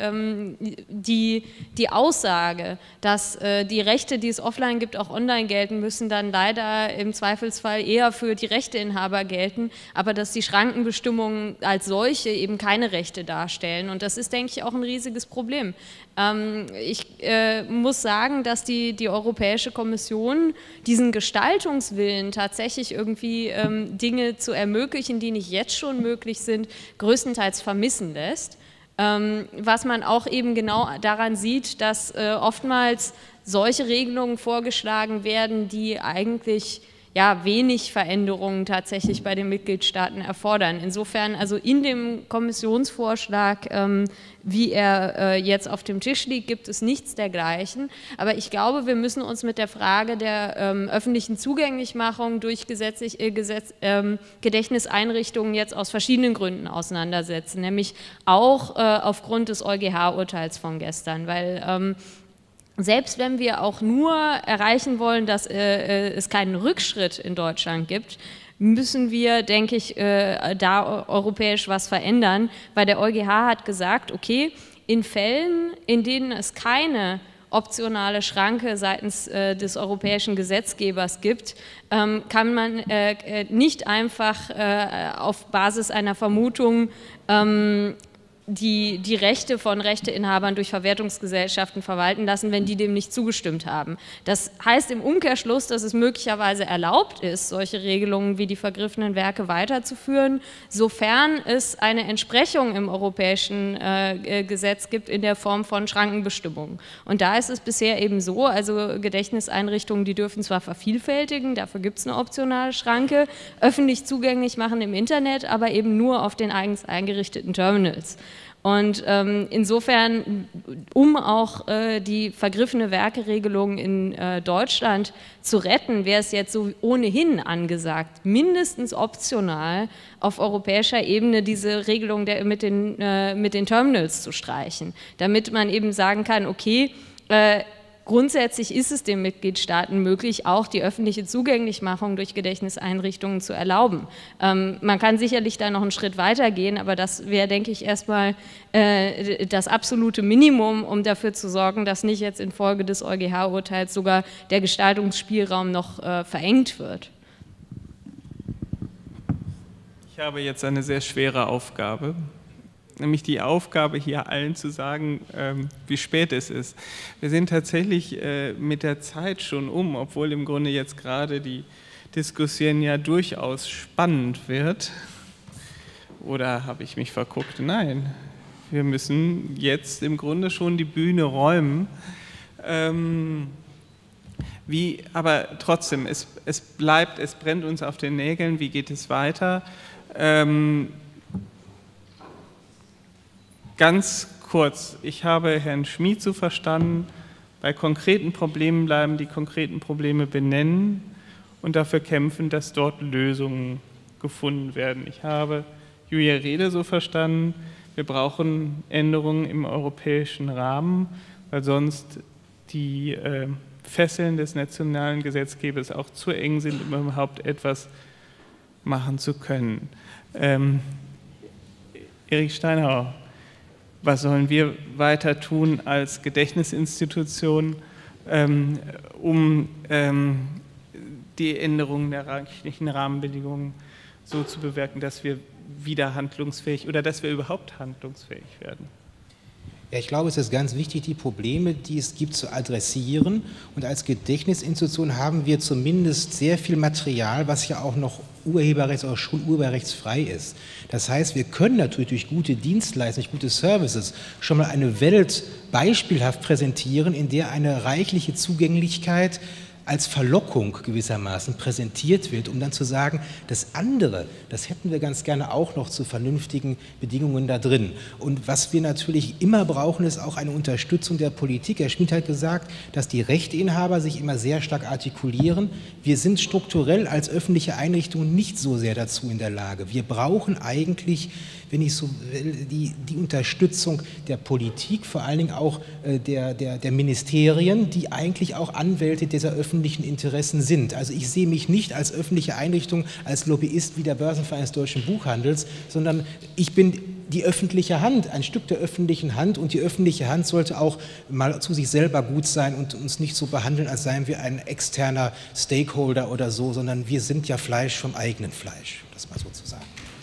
die Aussage, dass die Rechte, die es offline gibt, auch online gelten müssen, dann leider im Zweifelsfall eher für die Rechteinhaber gelten, aber dass die Schrankenbestimmungen als solche eben keine Rechte darstellen. Und das ist, denke ich, auch ein riesiges Problem. Ich muss sagen, dass die Europäische Kommission diesen Gestaltungswillen, tatsächlich irgendwie Dinge zu ermöglichen, die nicht jetzt schon möglich sind, größtenteils vermissen lässt. Was man auch eben genau daran sieht, dass oftmals solche Regelungen vorgeschlagen werden, die eigentlich wenig Veränderungen tatsächlich bei den Mitgliedstaaten erfordern. Insofern, also in dem Kommissionsvorschlag, wie er jetzt auf dem Tisch liegt, gibt es nichts dergleichen. Aber ich glaube, wir müssen uns mit der Frage der öffentlichen Zugänglichmachung durch Gedächtniseinrichtungen jetzt aus verschiedenen Gründen auseinandersetzen, nämlich auch aufgrund des EuGH-Urteils von gestern, weil selbst wenn wir auch nur erreichen wollen, dass es keinen Rückschritt in Deutschland gibt, müssen wir, denke ich, da europäisch was verändern, weil der EuGH hat gesagt, okay, in Fällen, in denen es keine optionale Schranke seitens des europäischen Gesetzgebers gibt, kann man nicht einfach auf Basis einer Vermutung die Rechte von Rechteinhabern durch Verwertungsgesellschaften verwalten lassen, wenn die dem nicht zugestimmt haben. Das heißt im Umkehrschluss, dass es möglicherweise erlaubt ist, solche Regelungen wie die vergriffenen Werke weiterzuführen, sofern es eine Entsprechung im europäischen Gesetz gibt in der Form von Schrankenbestimmungen. Und da ist es bisher eben so, also Gedächtniseinrichtungen, die dürfen zwar vervielfältigen, dafür gibt es eine optionale Schranke, öffentlich zugänglich machen im Internet, aber eben nur auf den eigens eingerichteten Terminals. Und insofern, um auch die vergriffene Werkeregelung in Deutschland zu retten, wäre es jetzt so ohnehin angesagt, mindestens optional auf europäischer Ebene diese Regelung mit den Terminals zu streichen, damit man eben sagen kann, okay, grundsätzlich ist es den Mitgliedstaaten möglich, auch die öffentliche Zugänglichmachung durch Gedächtniseinrichtungen zu erlauben. Man kann sicherlich da noch einen Schritt weiter gehen, aber das wäre, denke ich, erstmal das absolute Minimum, um dafür zu sorgen, dass nicht jetzt infolge des EuGH-Urteils sogar der Gestaltungsspielraum noch verengt wird. Ich habe jetzt eine sehr schwere Aufgabe. Nämlich die Aufgabe, hier allen zu sagen, wie spät es ist. Wir sind tatsächlich mit der Zeit schon obwohl im Grunde jetzt gerade die Diskussion ja durchaus spannend wird. Oder habe ich mich verguckt? Nein, wir müssen jetzt im Grunde schon die Bühne räumen. Aber trotzdem, es brennt uns auf den Nägeln, wie geht es weiter? Ganz kurz, ich habe Herrn Schmid so verstanden, bei konkreten Problemen bleiben, die konkreten Probleme benennen und dafür kämpfen, dass dort Lösungen gefunden werden. Ich habe Julia Rede so verstanden, wir brauchen Änderungen im europäischen Rahmen, weil sonst die Fesseln des nationalen Gesetzgebers auch zu eng sind, um überhaupt etwas machen zu können. Erich Steinhauer, was sollen wir weiter tun als Gedächtnisinstitution, um die Änderungen der rechtlichen Rahmenbedingungen so zu bewirken, dass wir wieder handlungsfähig oder dass wir überhaupt handlungsfähig werden? Ja, ich glaube, es ist ganz wichtig, die Probleme, die es gibt, zu adressieren. Und als Gedächtnisinstitution haben wir zumindest sehr viel Material, was ja auch noch urheberrechts- oder schon urheberrechtsfrei ist. Das heißt, wir können natürlich durch gute Dienstleistungen, durch gute Services schon mal eine Welt beispielhaft präsentieren, in der eine reichliche Zugänglichkeit als Verlockung gewissermaßen präsentiert wird, um dann zu sagen, das andere, das hätten wir ganz gerne auch noch zu vernünftigen Bedingungen da drin. Und was wir natürlich immer brauchen, ist auch eine Unterstützung der Politik. Herr Schmid hat gesagt, dass die Rechteinhaber sich immer sehr stark artikulieren. Wir sind strukturell als öffentliche Einrichtungen nicht so sehr dazu in der Lage. Wir brauchen eigentlich, wenn ich so will, die Unterstützung der Politik, vor allen Dingen auch der Ministerien, die eigentlich auch Anwälte dieser öffentlichen Interessen sind. Also ich sehe mich nicht als öffentliche Einrichtung, als Lobbyist wie der Börsenverein des deutschen Buchhandels, sondern ich bin die öffentliche Hand, ein Stück der öffentlichen Hand, und die öffentliche Hand sollte auch mal zu sich selber gut sein und uns nicht so behandeln, als seien wir ein externer Stakeholder oder so, sondern wir sind ja Fleisch vom eigenen Fleisch, um das mal so zu sagen.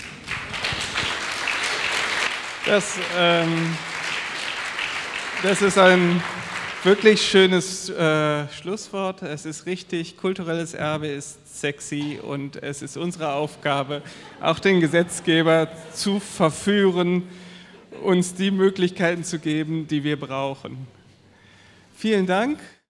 Das ist ein wirklich schönes Schlusswort. Es ist richtig, kulturelles Erbe ist sexy und es ist unsere Aufgabe, auch den Gesetzgeber zu verführen, uns die Möglichkeiten zu geben, die wir brauchen. Vielen Dank.